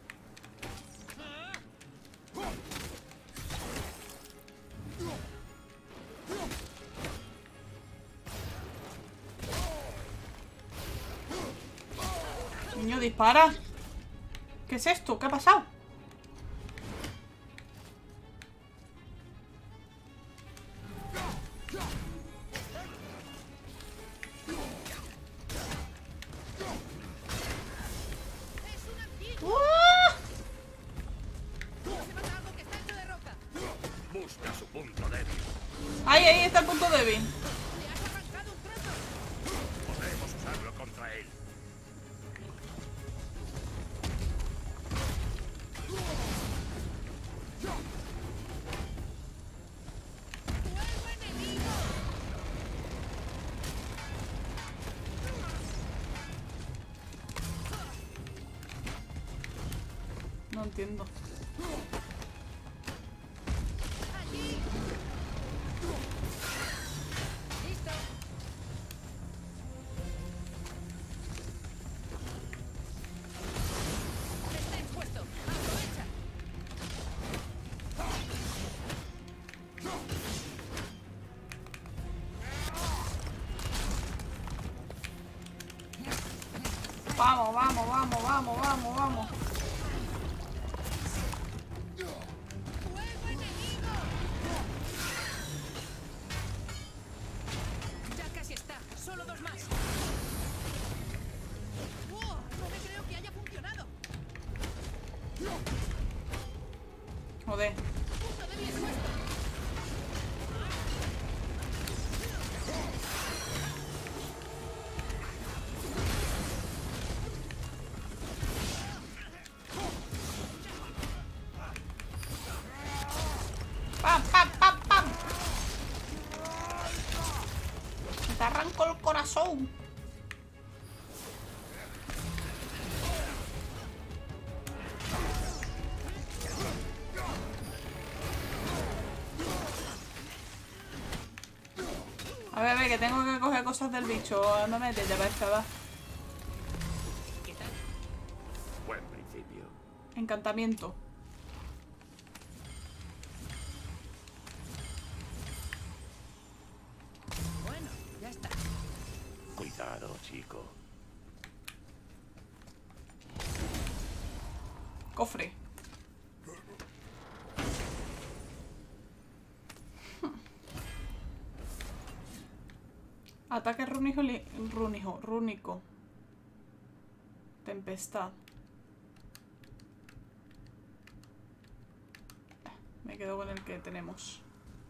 Niño, dispara. ¿Qué es esto? ¿Qué ha pasado? ¡Uah! Se mata algo que está hecho de roca. Busca su punto débil. Ahí, ahí está el punto débil. Le has arrancado un trozo. Podemos usarlo contra él. ¡Fuego entiendo. ¡Listo! ¡Está expuesto! ¡Aprovecha! Vamos, vamos, vamos, vamos, vamos, vamos. Ya casi está. Solo dos más. ¡Wow! No me creo que haya funcionado. Joder. Punto débil expuesto. ¡Pam, pam, pam, pam! Te arranco el corazón. A ver, a ver, que tengo que coger cosas del bicho. No me metes, ya ves, va. ¿Qué tal? Buen principio. Encantamiento. Bueno, ya está. Cuidado, chico. Cofre. Ataque rúnico, li- rúnico, rúnico. Tempestad. Me quedo con el que tenemos.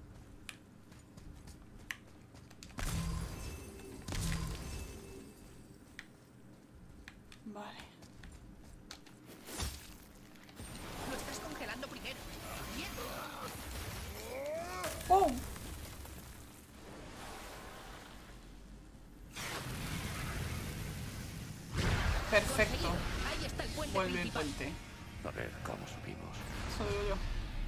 Vale. Lo estás congelando primero. Bien. ¡Oh! Perfecto. Ahí está el puente Vuelve el principal. puente. A ver cómo subimos. Eso digo yo.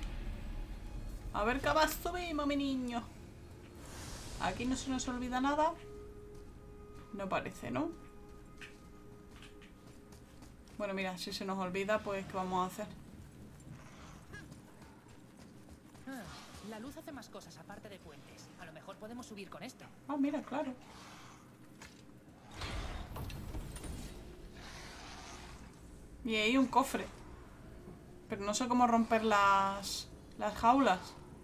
A ver qué más subimos, mi niño. Aquí no se nos olvida nada. No parece, ¿no? Bueno, mira, si se nos olvida, pues ¿qué vamos a hacer? Ah, la luz hace más cosas aparte de puentes. A lo mejor podemos subir con esto. Ah, mira, claro. Y hay un cofre. Pero no sé cómo romper las, las jaulas.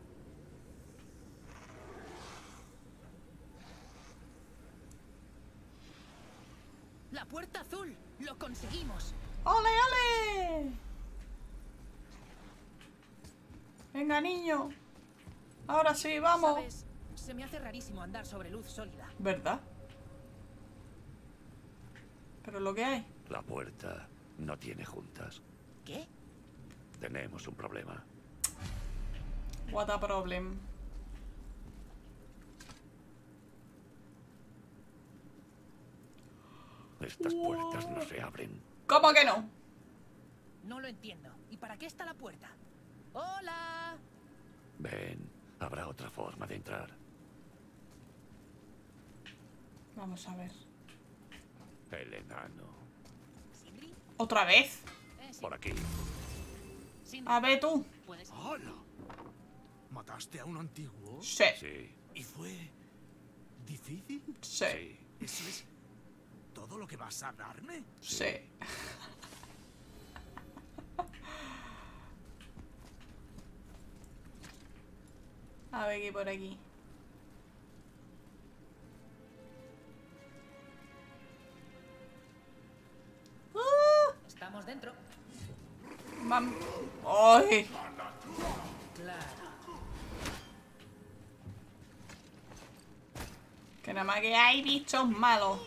La puerta azul. Lo conseguimos. ¡Ole, ole! Venga, niño. Ahora sí, vamos. ¿Sabes? Se me hace rarísimo andar sobre luz sólida. ¿Verdad? Pero lo que hay. La puerta no tiene juntas. ¿Qué? Tenemos un problema. What a problem. Estas puertas no se abren. ¿Cómo que no? No lo entiendo. ¿Y para qué está la puerta? ¡Hola! Ven, habrá otra forma de entrar. Vamos a ver. El enano. ¿Sindri? ¿Otra vez? Eh, sí. Por aquí. Sindri, A ver tú. ¿puedes? ¡Hala! ¿Mataste a un antiguo? Sí. Sí, ¿Y fue difícil? Sí. sí. ¿Eso es todo lo que vas a darme? Sí. A ver qué por aquí. ¡Ah! Estamos dentro. Mam- ¡Ay! Claro. Que nada más que hay bichos malos.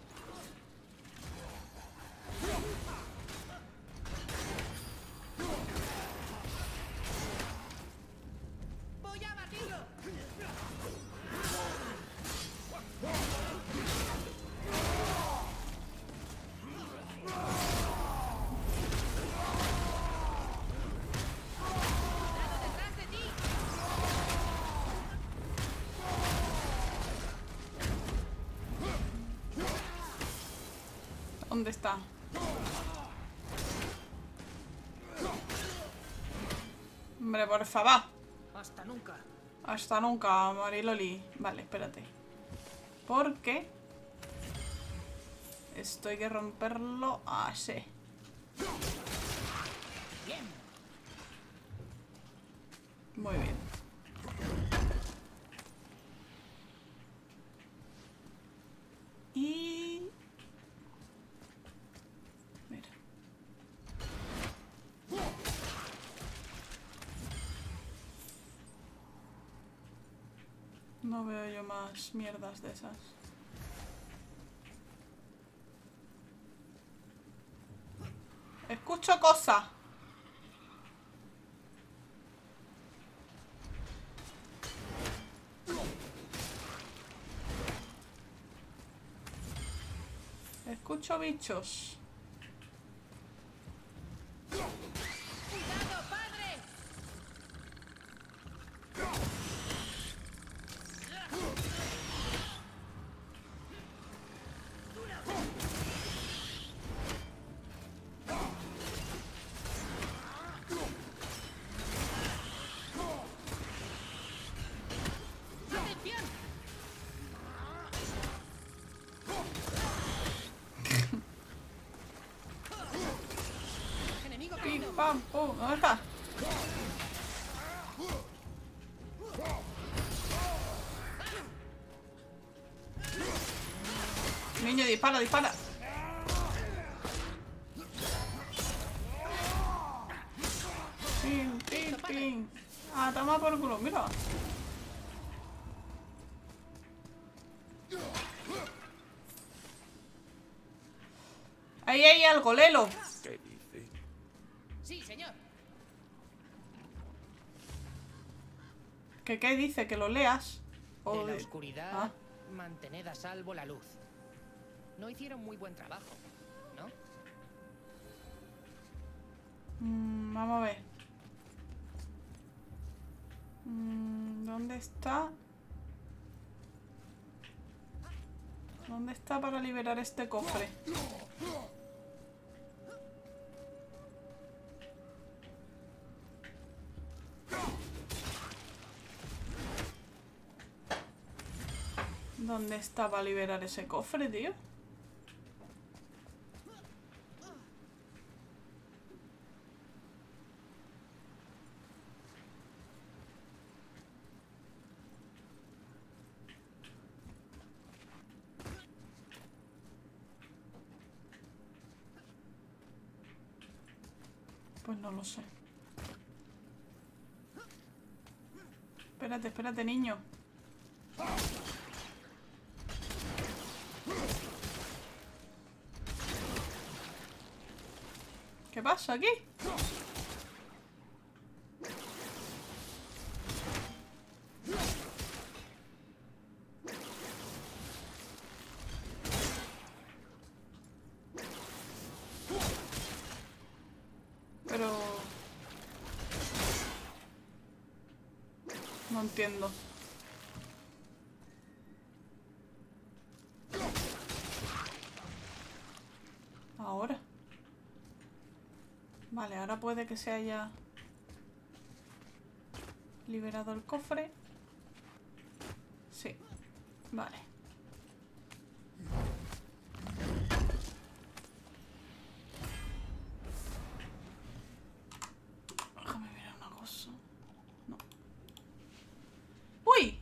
Voy a batirlo. ¿Dónde está? Hombre, por favor. Hasta nunca. Hasta nunca, Mariloli. Vale, espérate. Porque esto hay que romperlo así. Bien. Muy bien. Y... mira. No veo yo más mierdas de esas. Escucho cosas. Escucho bichos. ¡Cuidado, padre! ¡Atención! Enemigo Pim, caído. pam, pum. ¿Dónde está? Niño, dispara, dispara. Pim, pim, pim. Ah, toma por culo, mira. Ahí hay algo, lelo. ¿Qué dice? Sí, señor. ¿Qué qué dice? Que lo leas. De la de- oscuridad, Ah. mantened a salvo la luz. No hicieron muy buen trabajo, ¿no? Mm, vamos a ver. Mm, ¿Dónde está? ¿Dónde está para liberar este cofre? ¿Dónde está para liberar ese cofre, tío? Pues no lo sé. Espérate, espérate, niño. ¿Qué pasa aquí? Pero... no entiendo. Ahora. Vale, ahora puede que se haya liberado el cofre. Sí. Vale. Déjame ver una cosa. No. ¡Uy!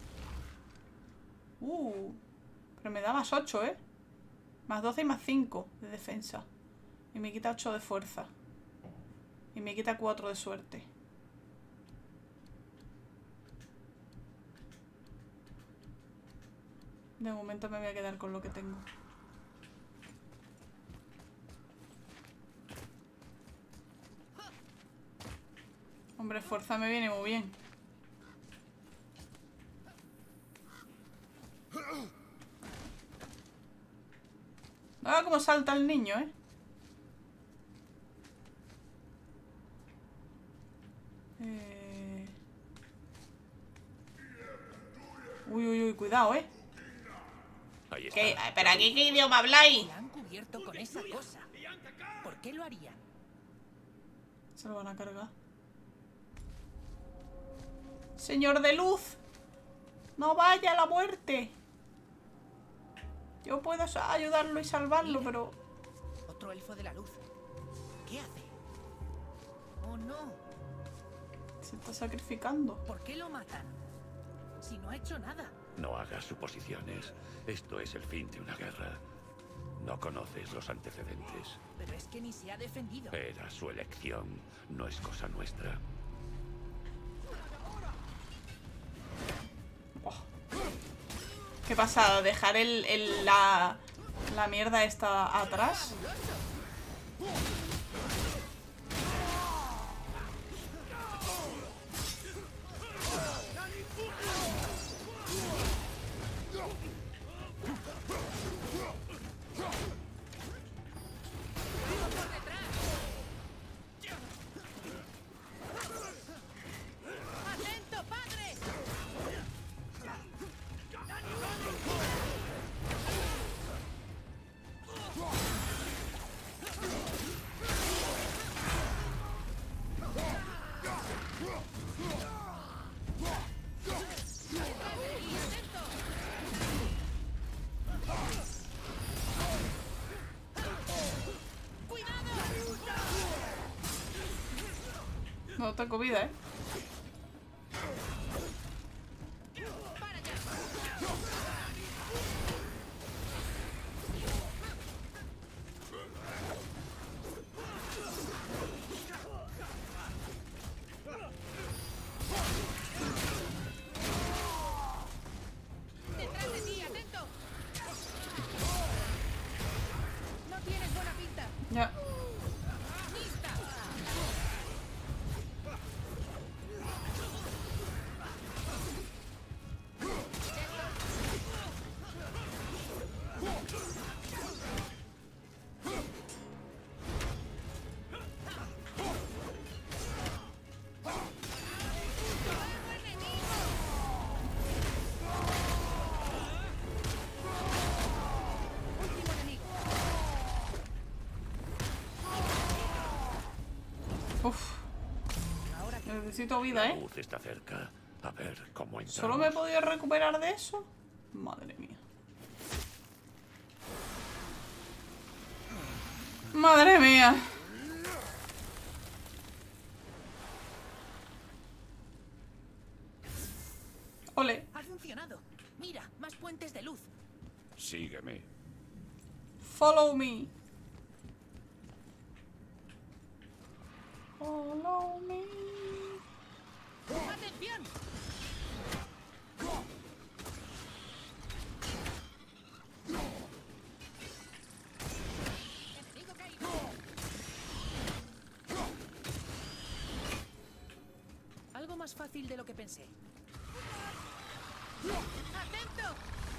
Uh. Pero me da más ocho, ¿eh? Más doce y más cinco de defensa. Y me quita ocho de fuerza. Y me quita cuatro de suerte. De momento me voy a quedar con lo que tengo. Hombre, fuerza me viene muy bien. Ah, cómo salta el niño, ¿eh? Eh... Uy, uy, uy, cuidado, ¿eh? Ahí está. ¿Qué? ¿Pero aquí qué idioma habláis? La han cubierto. cubierto con esa cosa. ¿Por qué lo harían? Se lo van a cargar. Señor de luz, no vaya a la muerte. Yo puedo ayudarlo y salvarlo, Mira, pero... Otro elfo de la luz. ¿Qué hace? Oh, no. Se está sacrificando. ¿Por qué lo matan? Si no ha hecho nada. No hagas suposiciones. Esto es el fin de una guerra. No conoces los antecedentes. Pero es que ni se ha defendido. Era su elección. No es cosa nuestra. ¿Qué pasa? ¿Dejar el, el, la, la mierda esta atrás? ¡Atento, padre! No tengo vida, ¿eh? ¡Detrás de ti, atento! No tienes buena pinta. Ya. Último enemigo. Uf. Necesito vida, La ¿eh? luz está cerca. A ver cómo entramos. ¿Solo me he podido recuperar de eso? Madre mía. Madre mía. Ole. Ha funcionado. Mira, más puentes de luz. Sígueme. Follow me. Follow me. ¡Atención! Enemigo caído. Algo más fácil de lo que pensé. ¡Atento!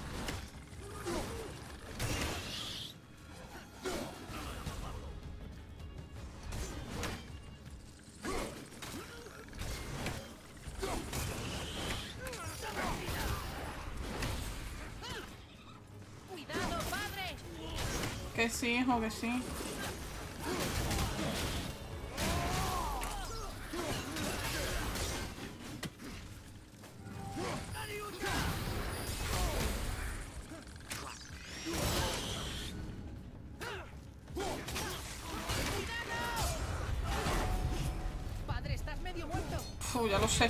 ¡Cuidado, padre! Que sí, hijo, que sí. Padre, estás medio muerto. Uf, ya lo sé.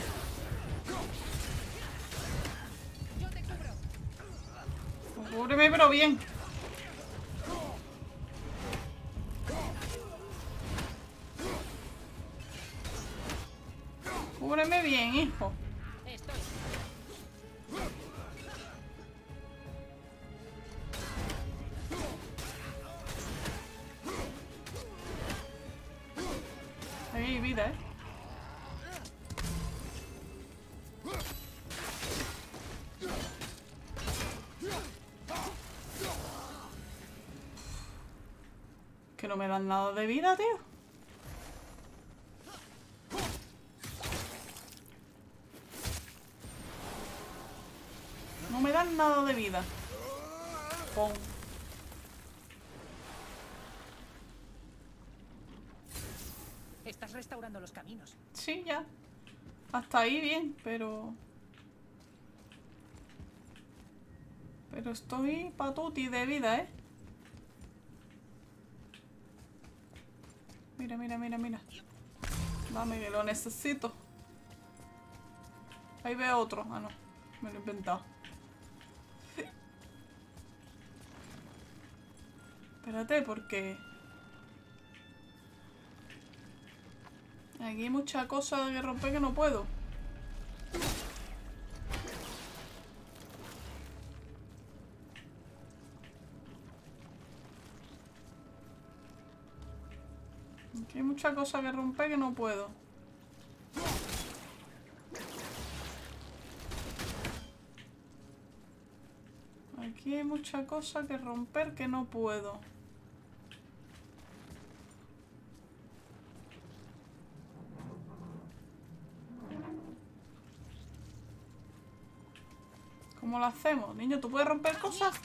Yo te cubro. Cúbreme, pero bien. Cúbreme bien, hijo. Estoy. Ahí hay vida, ¿eh? Que no me dan nada de vida, tío. No me dan nada de vida. Pum. restaurando los caminos. Sí, ya. Hasta ahí bien, pero... Pero estoy patuti de vida, ¿eh? Mira, mira, mira, mira. Dame, que lo necesito. Ahí veo otro. Ah, no. Me lo he inventado. Espérate, porque... Aquí hay mucha cosa que romper que no puedo. Aquí hay mucha cosa que romper que no puedo. Aquí hay mucha cosa que romper que no puedo. ¿Cómo lo hacemos? Niño, ¿tú puedes romper cosas?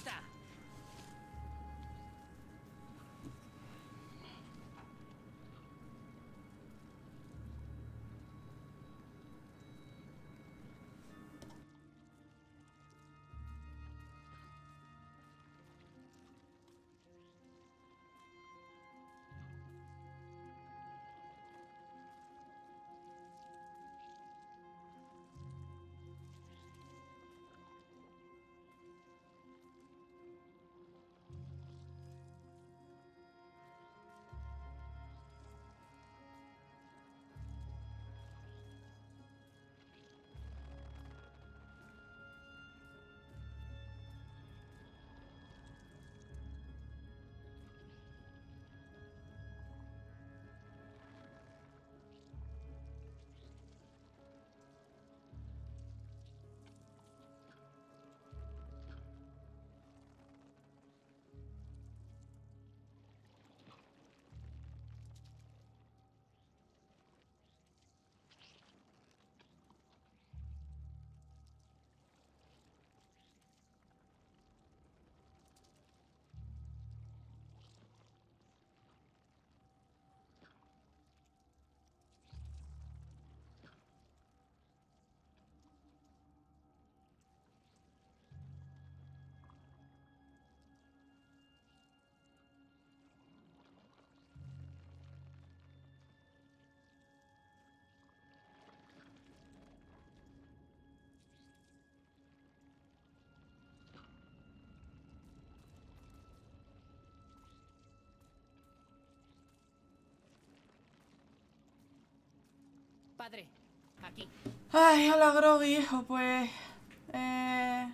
Padre, aquí. Ay, hola, Groggy, hijo, pues... Eh...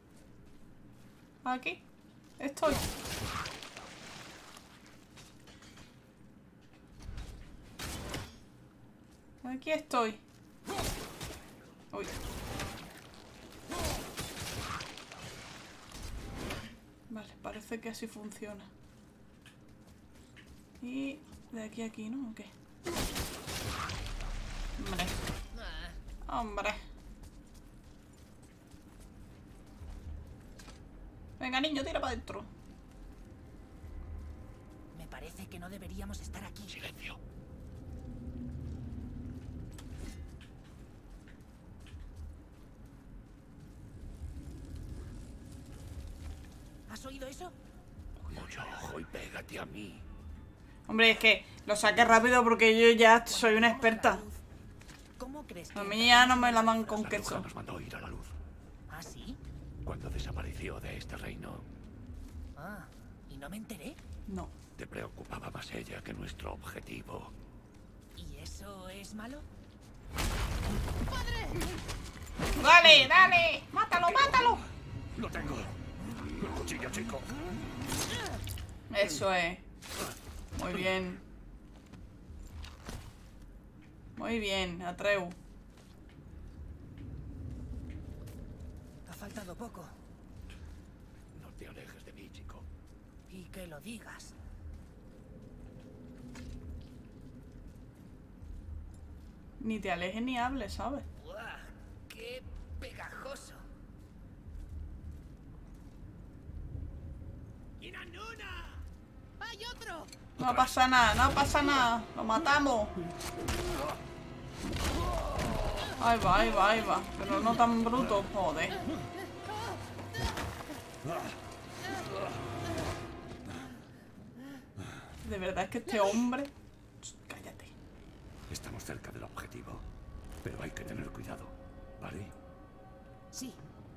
Aquí. Estoy. Aquí estoy. Uy. Vale, parece que así funciona. Y... de aquí a aquí, ¿no? ¿O qué? Hombre. Hombre. Venga, niño, tira para adentro. Me parece que no deberíamos estar aquí. Silencio. ¿Has oído eso? Mucho ojo y pégate a mí. Hombre, es que lo saqué rápido porque yo ya soy una experta. ¿Cómo crees que A mí ya no me la dan con La bruja queso. nos mandó ir a la luz. ¿Ah, sí? Cuando desapareció de este reino, Ah, ¿y no me enteré? No. te preocupaba más ella que nuestro objetivo. ¿Y eso es malo? ¡Dale, dale! ¡Mátalo, mátalo! ¡Lo tengo! ¡El cuchillo, chico! Eso es. Muy bien. Muy bien, Atreu. Ha faltado poco. No te alejes de mí, chico. Y que lo digas. Ni te alejes ni hables, ¿sabes? ¡Buah! ¡Qué pegajoso! ¡Inanuna! ¡Hay otro! No pasa nada, no pasa nada. Lo matamos. Ahí va, ahí va, ahí va. Pero no tan bruto, joder. De verdad es que este hombre... Cállate. Estamos cerca del objetivo, pero hay que tener cuidado, ¿vale? Sí.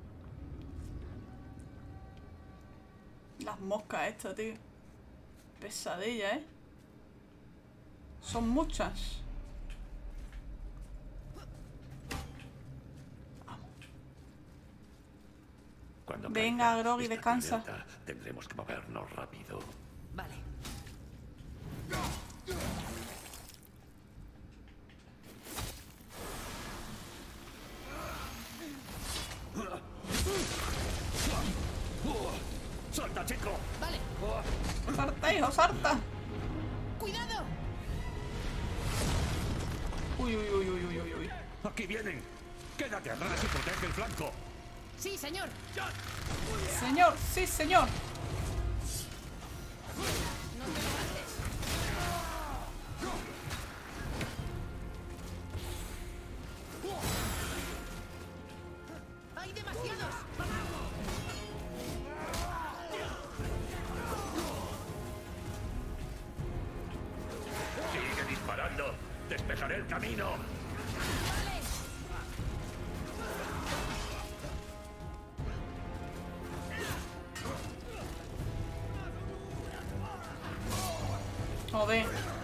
Las moscas estas, tío. Pesadilla, ¿eh? Son muchas. Cuando Venga, caiga Groggy, esta descansa. cubierta, tendremos que movernos rápido. Vale. ¡Salta, chico! Vale. ¡Sarta, hijo, sarta! ¡Cuidado! Uy, uy, uy, uy, uy, uy, uy. ¡Aquí vienen! ¡Quédate atrás y protege el flanco! Sí, señor. Señor, sí, señor. No te levantes. ¡Hay demasiados! ¡Sigue disparando! ¡Despejaré el camino! Joder.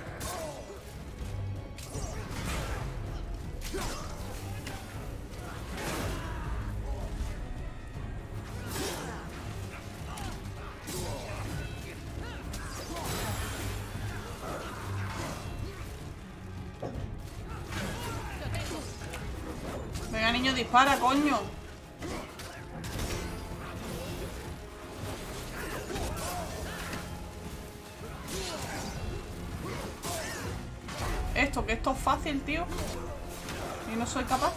Venga, niño, dispara, coño. Esto, que esto es fácil, tío. Y no soy capaz.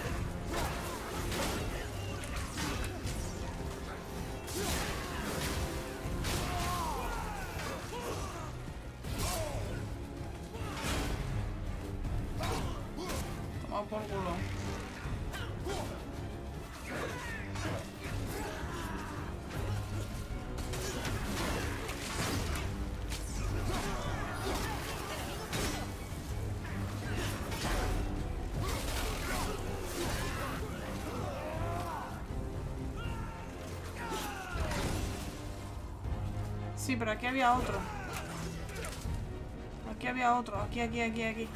Toma por culo. Sí, pero aquí había otro. Aquí había otro. Aquí, aquí, aquí, aquí.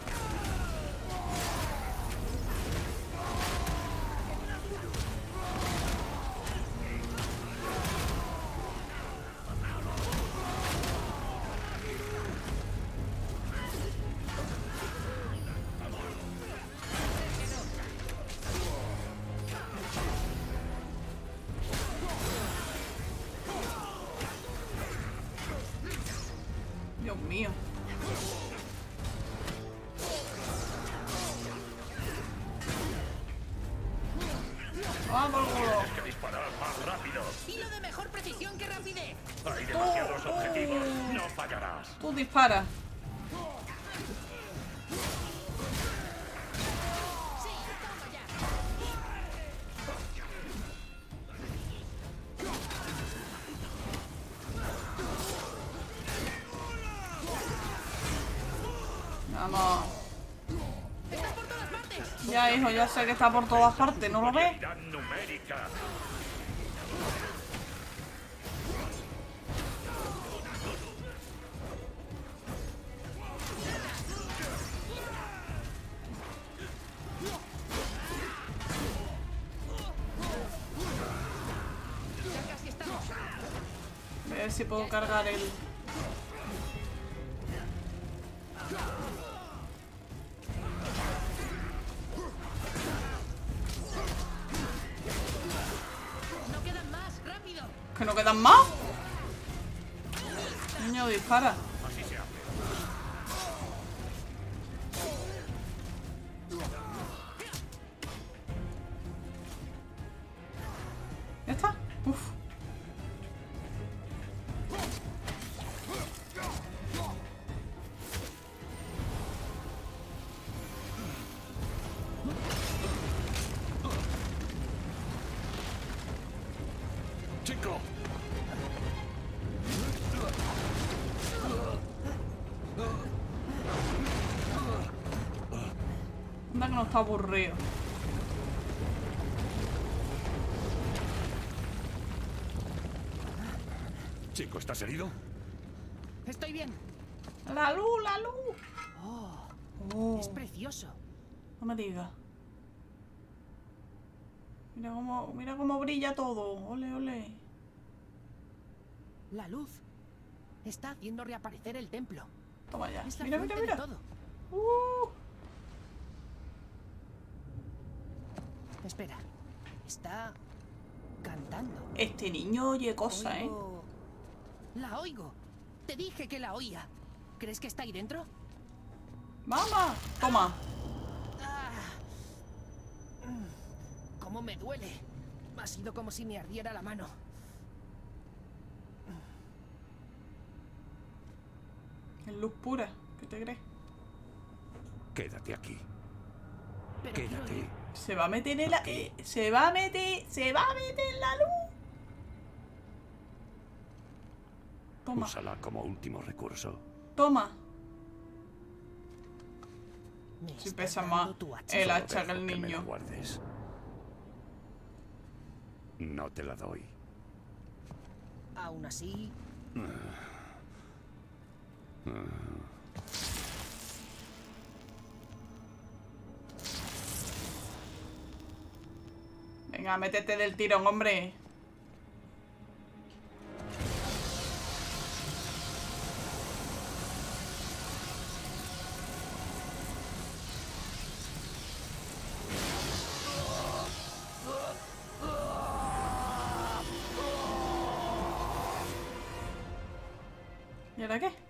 Dios mío. ¡Vamos, culo! Tienes que disparar más rápido. Hilo de mejor precisión que rapidez. Hay demasiados objetivos. No fallarás. Tú dispara. Sí, toma ya. Vamos. Estás por todas partes. Ya, hijo, ya sé que está por todas partes. ¿No lo ves? Superioridad numérica. Ya casi estamos. Voy a ver si puedo cargar el... No quedan más. Rápido. ¿Que no quedan más? Niño, dispara. Así se hace. ¿Ya está? Uf. chico! Anda que no está aburrido. Chico, ¿estás herido? Estoy bien. La luz, la luz. Oh, Oh, es precioso. no me digas. Mira cómo, mira cómo brilla todo. Ole, ole. La luz está haciendo reaparecer el templo. Toma ya. Es la Mira, mira, fuente mira. de todo. Uh, Espera, está cantando. este niño oye cosas, ¿eh? Oigo- La oigo. Te dije que la oía. ¿Crees que está ahí dentro? ¡Mamá! Toma. Ah. Mm, ¿Cómo me duele? Ha sido como si me ardiera la mano. Es luz pura. ¿Qué te crees? Quédate aquí. Pero quiero Quédate. ir. Se va a meter en la... eh, se va a meter... Se va a meter en la luz. Toma. Úsala como último recurso. Toma. Me Si estás pesa dando más tu hacha. el Solo hacha que dejo el que me la niño. guardes. No te la doy. Aún así, Venga, métete del tirón, hombre. ¿Y ahora qué?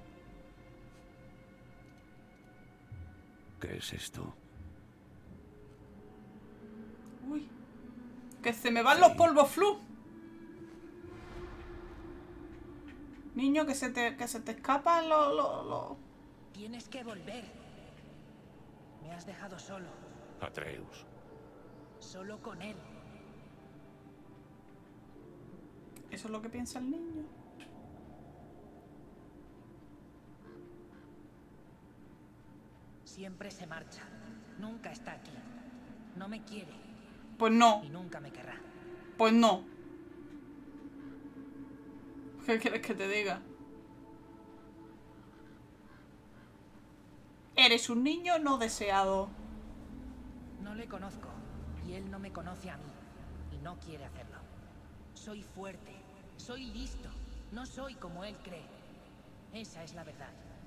¿Qué es esto? Uy. Que se me van los polvos flu. Niño, que se te, que se te escapan los... los, los... tienes que volver. Me has dejado solo. Atreus. Solo con él. Eso es lo que piensa el niño. Siempre se marcha. Nunca está aquí. No me quiere. Pues no, Y nunca me querrá. pues no. ¿Qué quieres que te diga? Eres un niño no deseado. No le conozco. Y él no me conoce a mí. Y no quiere hacerlo. Soy fuerte. Soy listo. No soy como él cree. Esa es la verdad.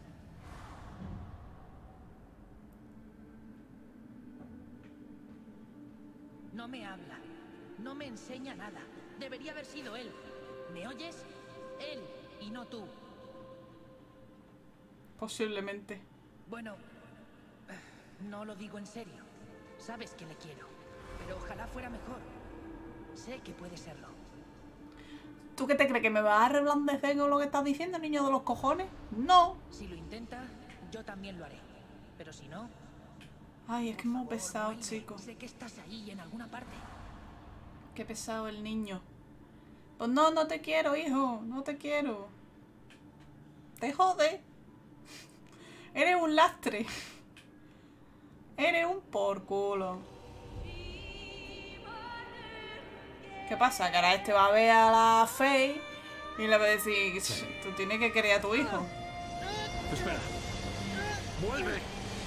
No me habla. No me enseña nada. Debería haber sido él. ¿Me oyes? Él y no tú. Posiblemente. Bueno, no lo digo en serio. Sabes que le quiero. Pero ojalá fuera mejor. Sé que puede serlo. ¿Tú qué te crees? ¿Que me vas a reblandecer con lo que estás diciendo, niño de los cojones? No. Si lo intenta, yo también lo haré. Pero si no... Ay, es que es muy por pesado, vuelve. chico. Sé que estás ahí en alguna parte. Qué pesado el niño. Pues no, no te quiero, hijo. No te quiero. Te jode. Eres un lastre. Eres un por culo. ¿Qué pasa? Que ahora este va a ver a la Faye y le va a decir, tú tienes que querer a tu hijo. Espera. ¡Vuelve!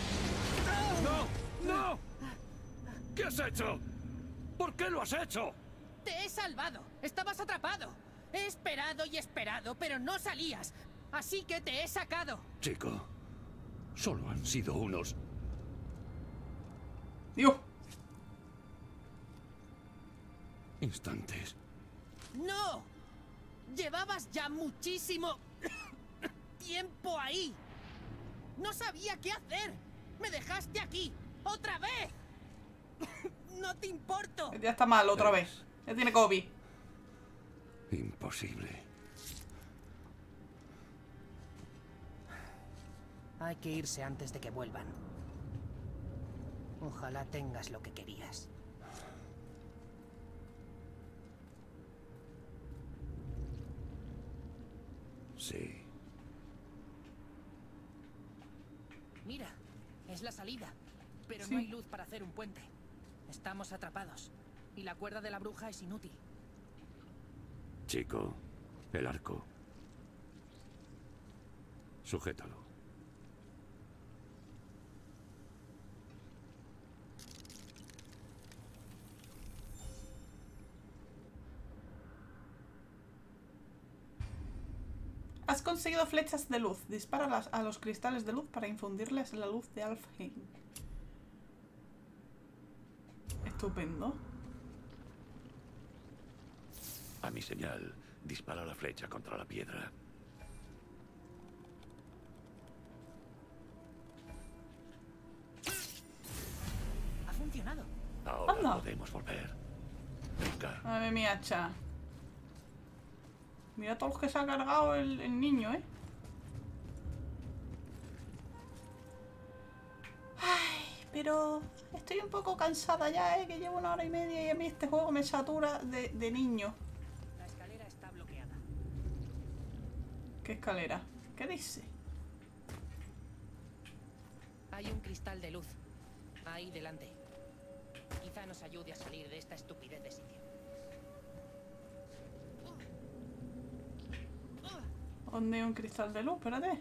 ¡No! ¡No! ¿Qué has hecho? ¿Por qué lo has hecho? ¡Te he salvado! ¡Estabas atrapado! He esperado y esperado, pero no salías. Así que te he sacado. Chico, solo han sido unos... Dios. instantes. ¡No! Llevabas ya muchísimo tiempo ahí. No sabía qué hacer. Me dejaste aquí. ¡Otra vez! No te importo. Ya está mal otra vez. Ya tiene COVID. Imposible. Hay que irse antes de que vuelvan. Ojalá tengas lo que querías. Sí. Mira, es la salida. Pero Sí. no hay luz para hacer un puente. Estamos atrapados. Y la cuerda de la bruja es inútil. Chico, el arco. Sujétalo. Has conseguido flechas de luz. Dispáralas a los cristales de luz para infundirles la luz de Alfheim. Estupendo. A mi señal, dispara la flecha contra la piedra. Ha funcionado. Ahora Anda. podemos volver. Venga. Dame mi hacha. Mira todos los que se ha cargado el, el niño, ¿eh? Ay, pero estoy un poco cansada ya, ¿eh? Que llevo una hora y media y a mí este juego me satura de, de niño. La escalera está bloqueada. ¿Qué escalera? ¿Qué dice? Hay un cristal de luz. Ahí delante. Quizá nos ayude a salir de esta estupidez de sitio. ¿Dónde hay un cristal de luz? Espérate.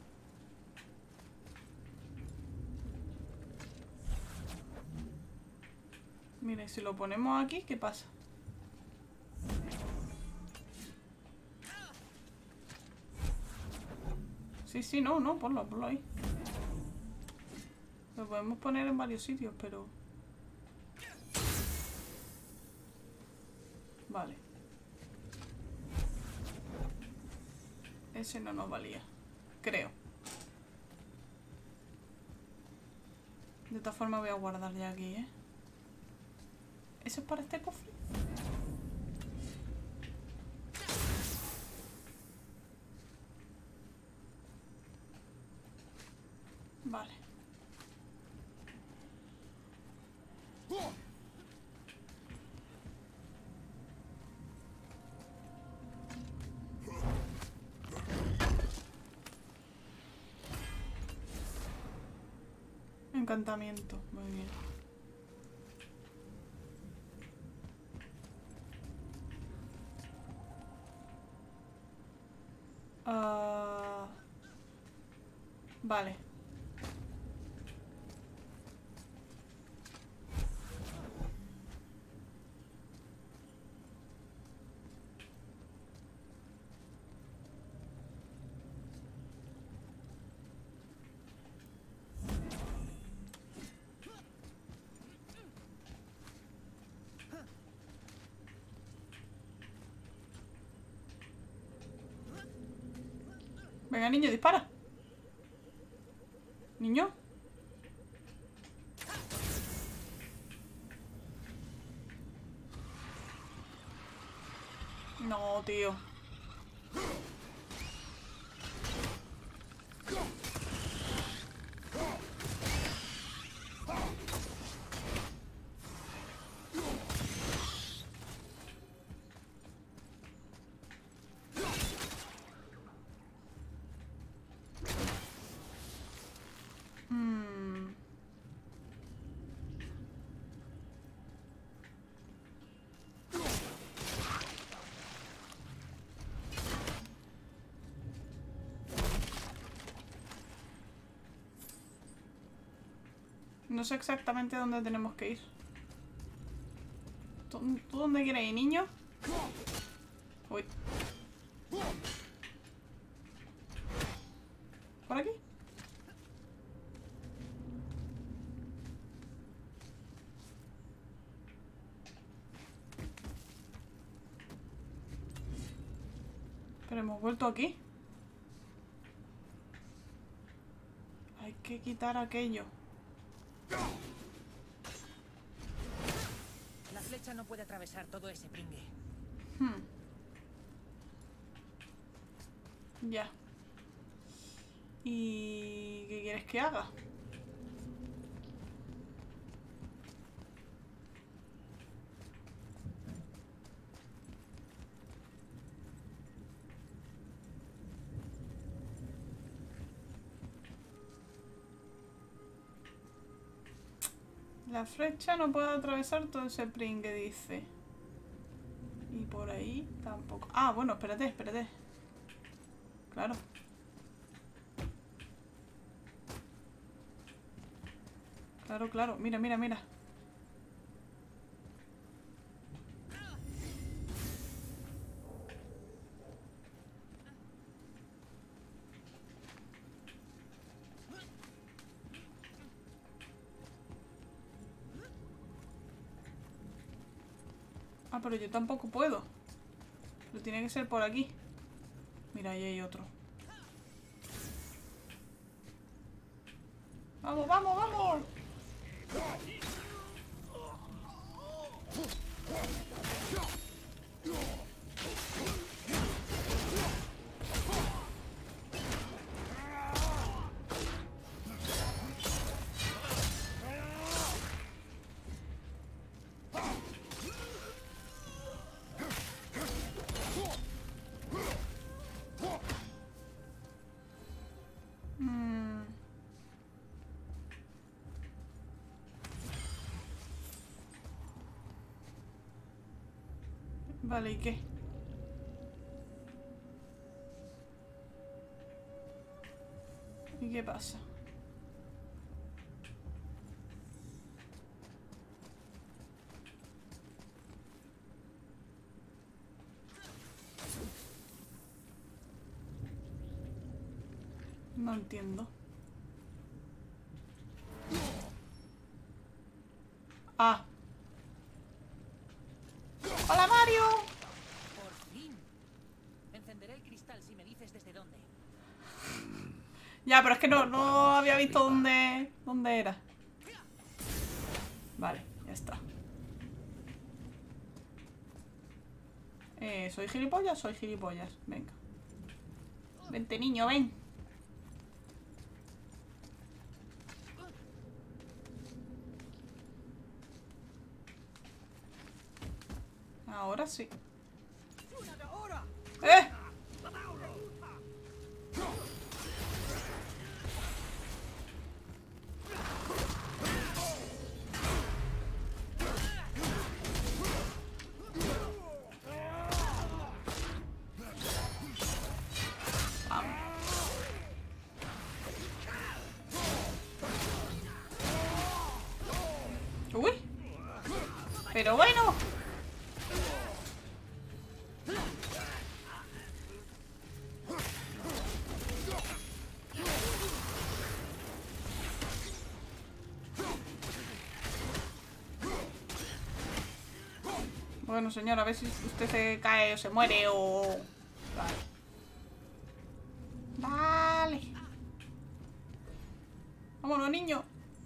Mire, si lo ponemos aquí, ¿qué pasa? Sí, sí, no, no, ponlo, ponlo ahí. Lo podemos poner en varios sitios, pero... Vale. Ese no nos valía. Creo. De esta forma voy a guardar ya aquí, ¿eh? ¿Eso es para este cofre? Vale. Encantamiento, muy bien. Ah, vale. Venga, niño, dispara. Niño. No, tío. Mm. No sé exactamente dónde tenemos que ir. ¿Tú, tú dónde quieres ir, niño? Uy. ¿Por aquí? Pero hemos vuelto aquí. Hay que quitar aquello. La flecha no puede atravesar todo ese pringue. Hmm. Ya. ¿Y qué quieres que haga? La flecha no puede atravesar todo ese pringue, dice. Y por ahí tampoco. Ah, bueno, espérate, espérate. Claro. Claro, claro. Mira, mira, mira. Ah, pero yo tampoco puedo. Pero tiene que ser por aquí. Mira, ahí hay otro. ¡Vamos, vamos, vamos! Mm. Vale, ¿y qué? ¿Y qué pasa? No entiendo. Ah. ¡Hola, Mario! Por fin. Encenderé el cristal si me dices desde dónde. Ya, pero es que no, no había visto dónde, dónde era. Vale, ya está. Eh, ¿Soy gilipollas? Soy gilipollas. Venga. Vente, niño, ven. Ahora sí. ¡Eh! Uy. Pero bueno. Bueno, señor, a ver si usted se cae o se muere o... Vale. Vale. Vámonos, niño.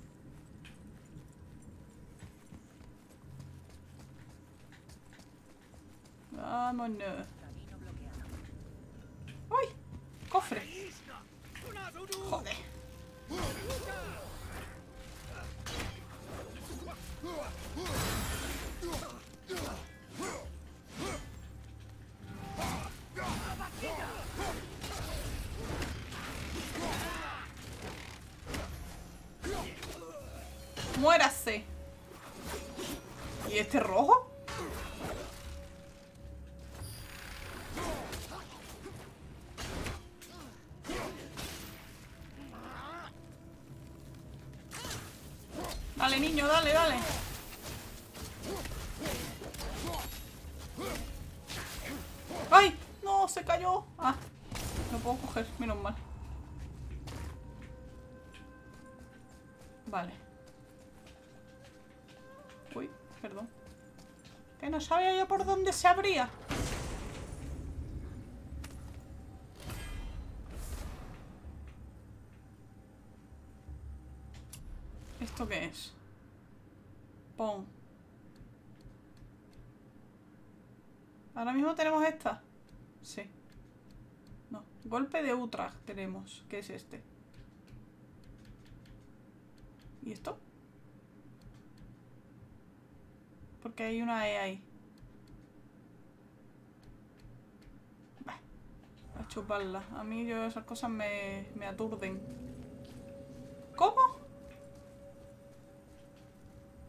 Vámonos. Camino bloqueado. ¡Uy! ¡Cofre! Joder. ¡Muérase! ¿Y este rojo? Dale, niño, dale, dale. ¡Ay! No, se cayó. Ah, lo puedo coger, menos mal. Vale. Uy, perdón. Que no sabía yo por dónde se abría. ¿Esto qué es? Pon. Ahora mismo tenemos esta. Sí. No. Golpe de Utrecht tenemos. ¿Qué es este? ¿Y esto? Porque hay una E ahí. Bah, a chuparla. A mí yo esas cosas me, me aturden. ¿Cómo?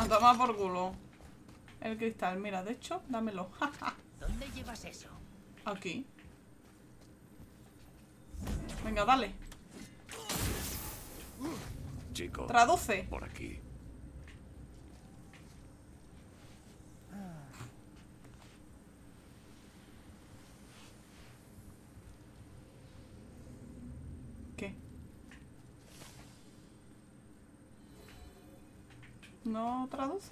A tomar por culo. El cristal, mira, de hecho, dámelo. ¿Dónde llevas eso? Aquí. Venga, dale. Chicos, Traduce. por aquí. ¿Qué? ¿No traduce?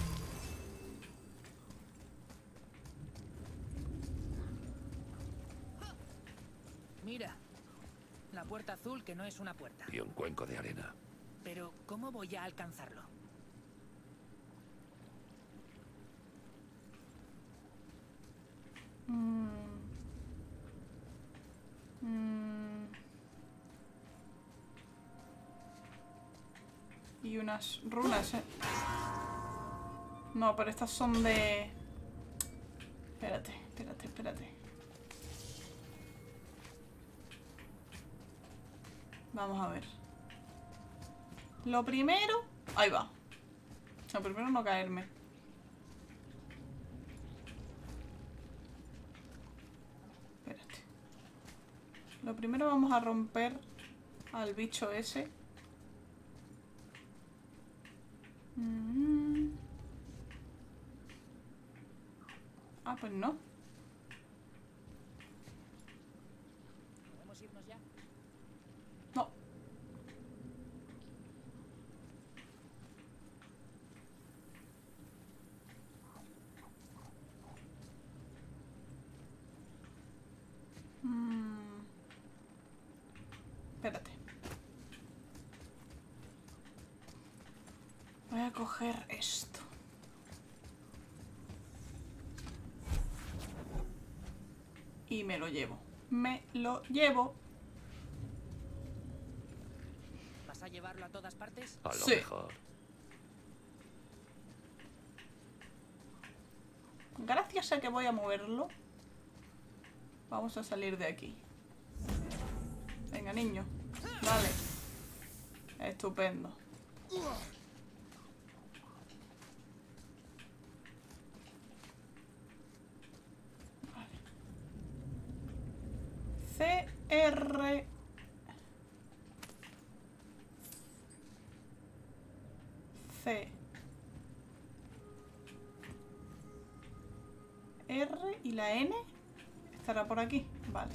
Mira, la puerta azul que no es una puerta. Y un cuenco de arena. Pero, ¿cómo voy a alcanzarlo? Mm. Mm. Y unas runas, ¿eh? No, pero estas son de... Espérate, espérate, espérate. Vamos a ver. Lo primero... Ahí va. Lo primero no caerme. Espérate. Lo primero vamos a romper al bicho ese. Mm. Ah, pues no. ¿Podemos irnos ya? No. Mm. Espérate. Voy a coger esto. Y me lo llevo. Me lo llevo. ¿Vas a llevarlo a todas partes? A lo Sí. mejor. Gracias a que voy a moverlo, vamos a salir de aquí. Venga, niño. Dale. Estupendo. Vale. C R C R y la N estará por aquí. Vale.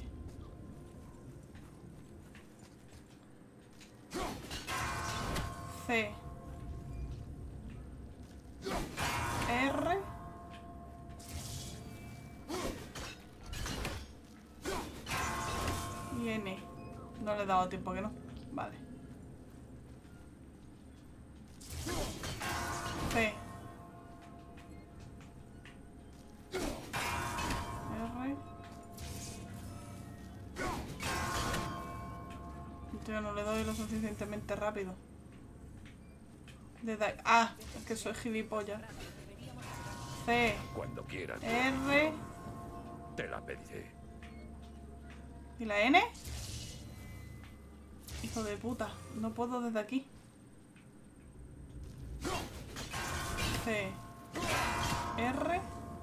C R y N. No le he dado tiempo, que no. Vale. C R. Yo no le doy lo suficientemente rápido. Desde ahí. Ah, es que soy gilipollas. C Cuando quieras, R te la pediré. ¿y la N? Hijo de puta, no puedo desde aquí. C R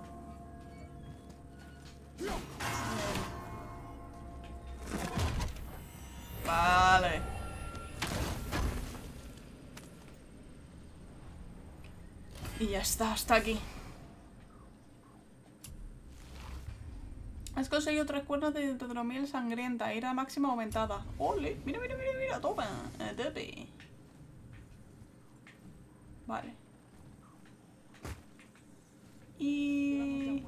Vale. Y ya está, hasta aquí. Has conseguido tres cuernos de hidromiel sangrienta. Ira máxima aumentada. ¡Ole! Mira, mira, mira, mira. Toma. A tope. Vale. Y...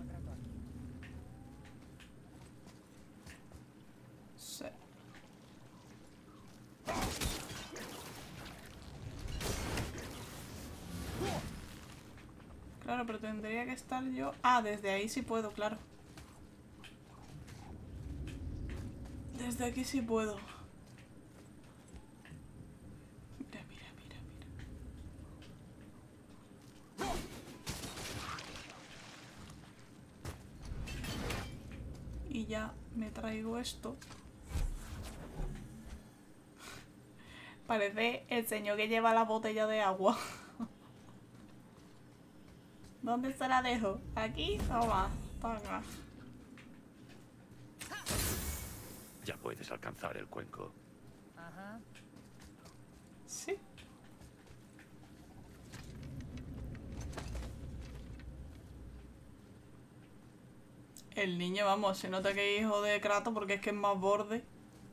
Sí. Claro, pero tendría que estar yo... Ah, desde ahí sí puedo, claro. Desde aquí sí puedo. Mira, mira, mira, mira. Y ya me traigo esto. Parece el señor que lleva la botella de agua. ¿Dónde se la dejo? ¿Aquí? Toma, toma. Ya puedes alcanzar el cuenco. Ajá. Sí. El niño, vamos, se nota que es hijo de Kratos porque es que es más borde.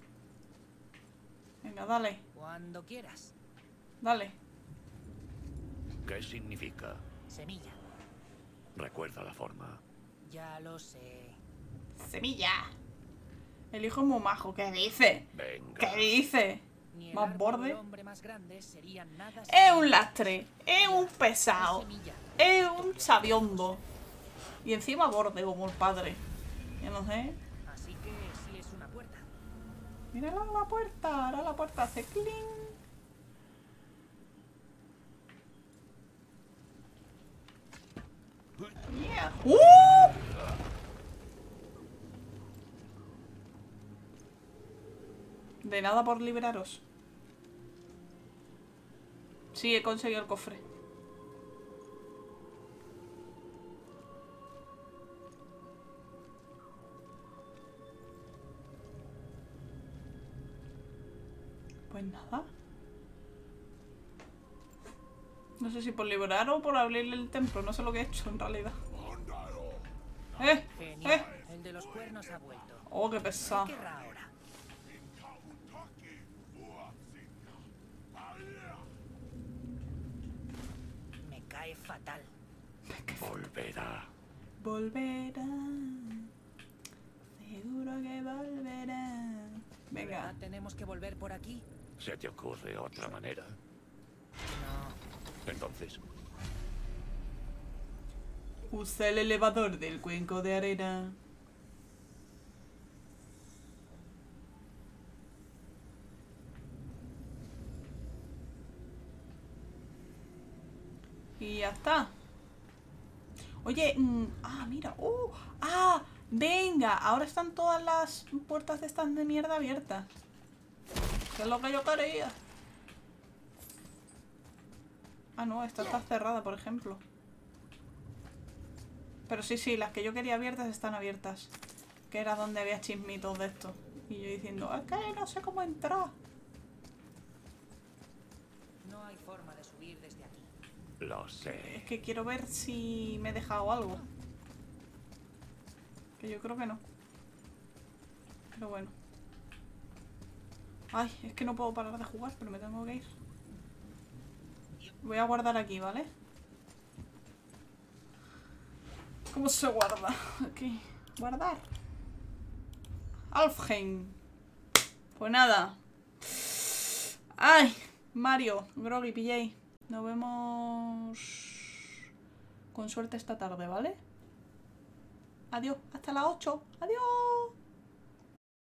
Venga, dale, Cuando quieras. dale. ¿Qué significa? Semilla. Recuerda la forma. Ya lo sé. Semilla. El hijo es muy majo. ¿Qué dice? Venga. ¿Qué dice? Ni el Más árbol borde. del hombre más grande serían nada Es un sin lastre. Es un pesado. semilla. Es un sabiondo. Y encima borde como el padre. Ya no sé. Así que sí es una puerta. Mírala la puerta. Ahora la puerta hace cling. Yeah. ¡Uh! De nada por liberaros. Sí, he conseguido el cofre. Pues nada. No sé si por liberar o por abrirle el templo. No sé lo que he hecho en realidad. ¡Eh! Genial. ¡Eh! El de los cuernos ha vuelto. Oh, qué pesado. ¿Qué querrá ahora? Me cae fatal. Volverá. Volverá. Seguro que volverá. ¿De Venga. verdad tenemos que volver por aquí? ¿Se te ocurre otra manera? No. Entonces, Usa el elevador del cuenco de arena. Y ya está. Oye, mm, ah, mira. ¡Uh! ¡Ah! Venga, ahora están todas las puertas de estas de mierda abiertas. Que es lo que yo quería. Ah, no, esta está cerrada, por ejemplo. Pero sí, sí, las que yo quería abiertas están abiertas. Que era donde había chismitos de esto. Y yo diciendo, es que no sé cómo entrar. No hay forma de subir desde aquí. lo Es sé. que quiero ver si me he dejado algo. Que yo creo que no. Pero bueno. Ay, es que no puedo parar de jugar, pero me tengo que ir. Voy a guardar aquí, ¿vale? ¿Cómo se guarda? Aquí. Guardar. Alfheim. Pues nada. Ay, Mario, Groggy, P J. Nos vemos con suerte esta tarde, ¿vale? Adiós. Hasta las ocho. Adiós.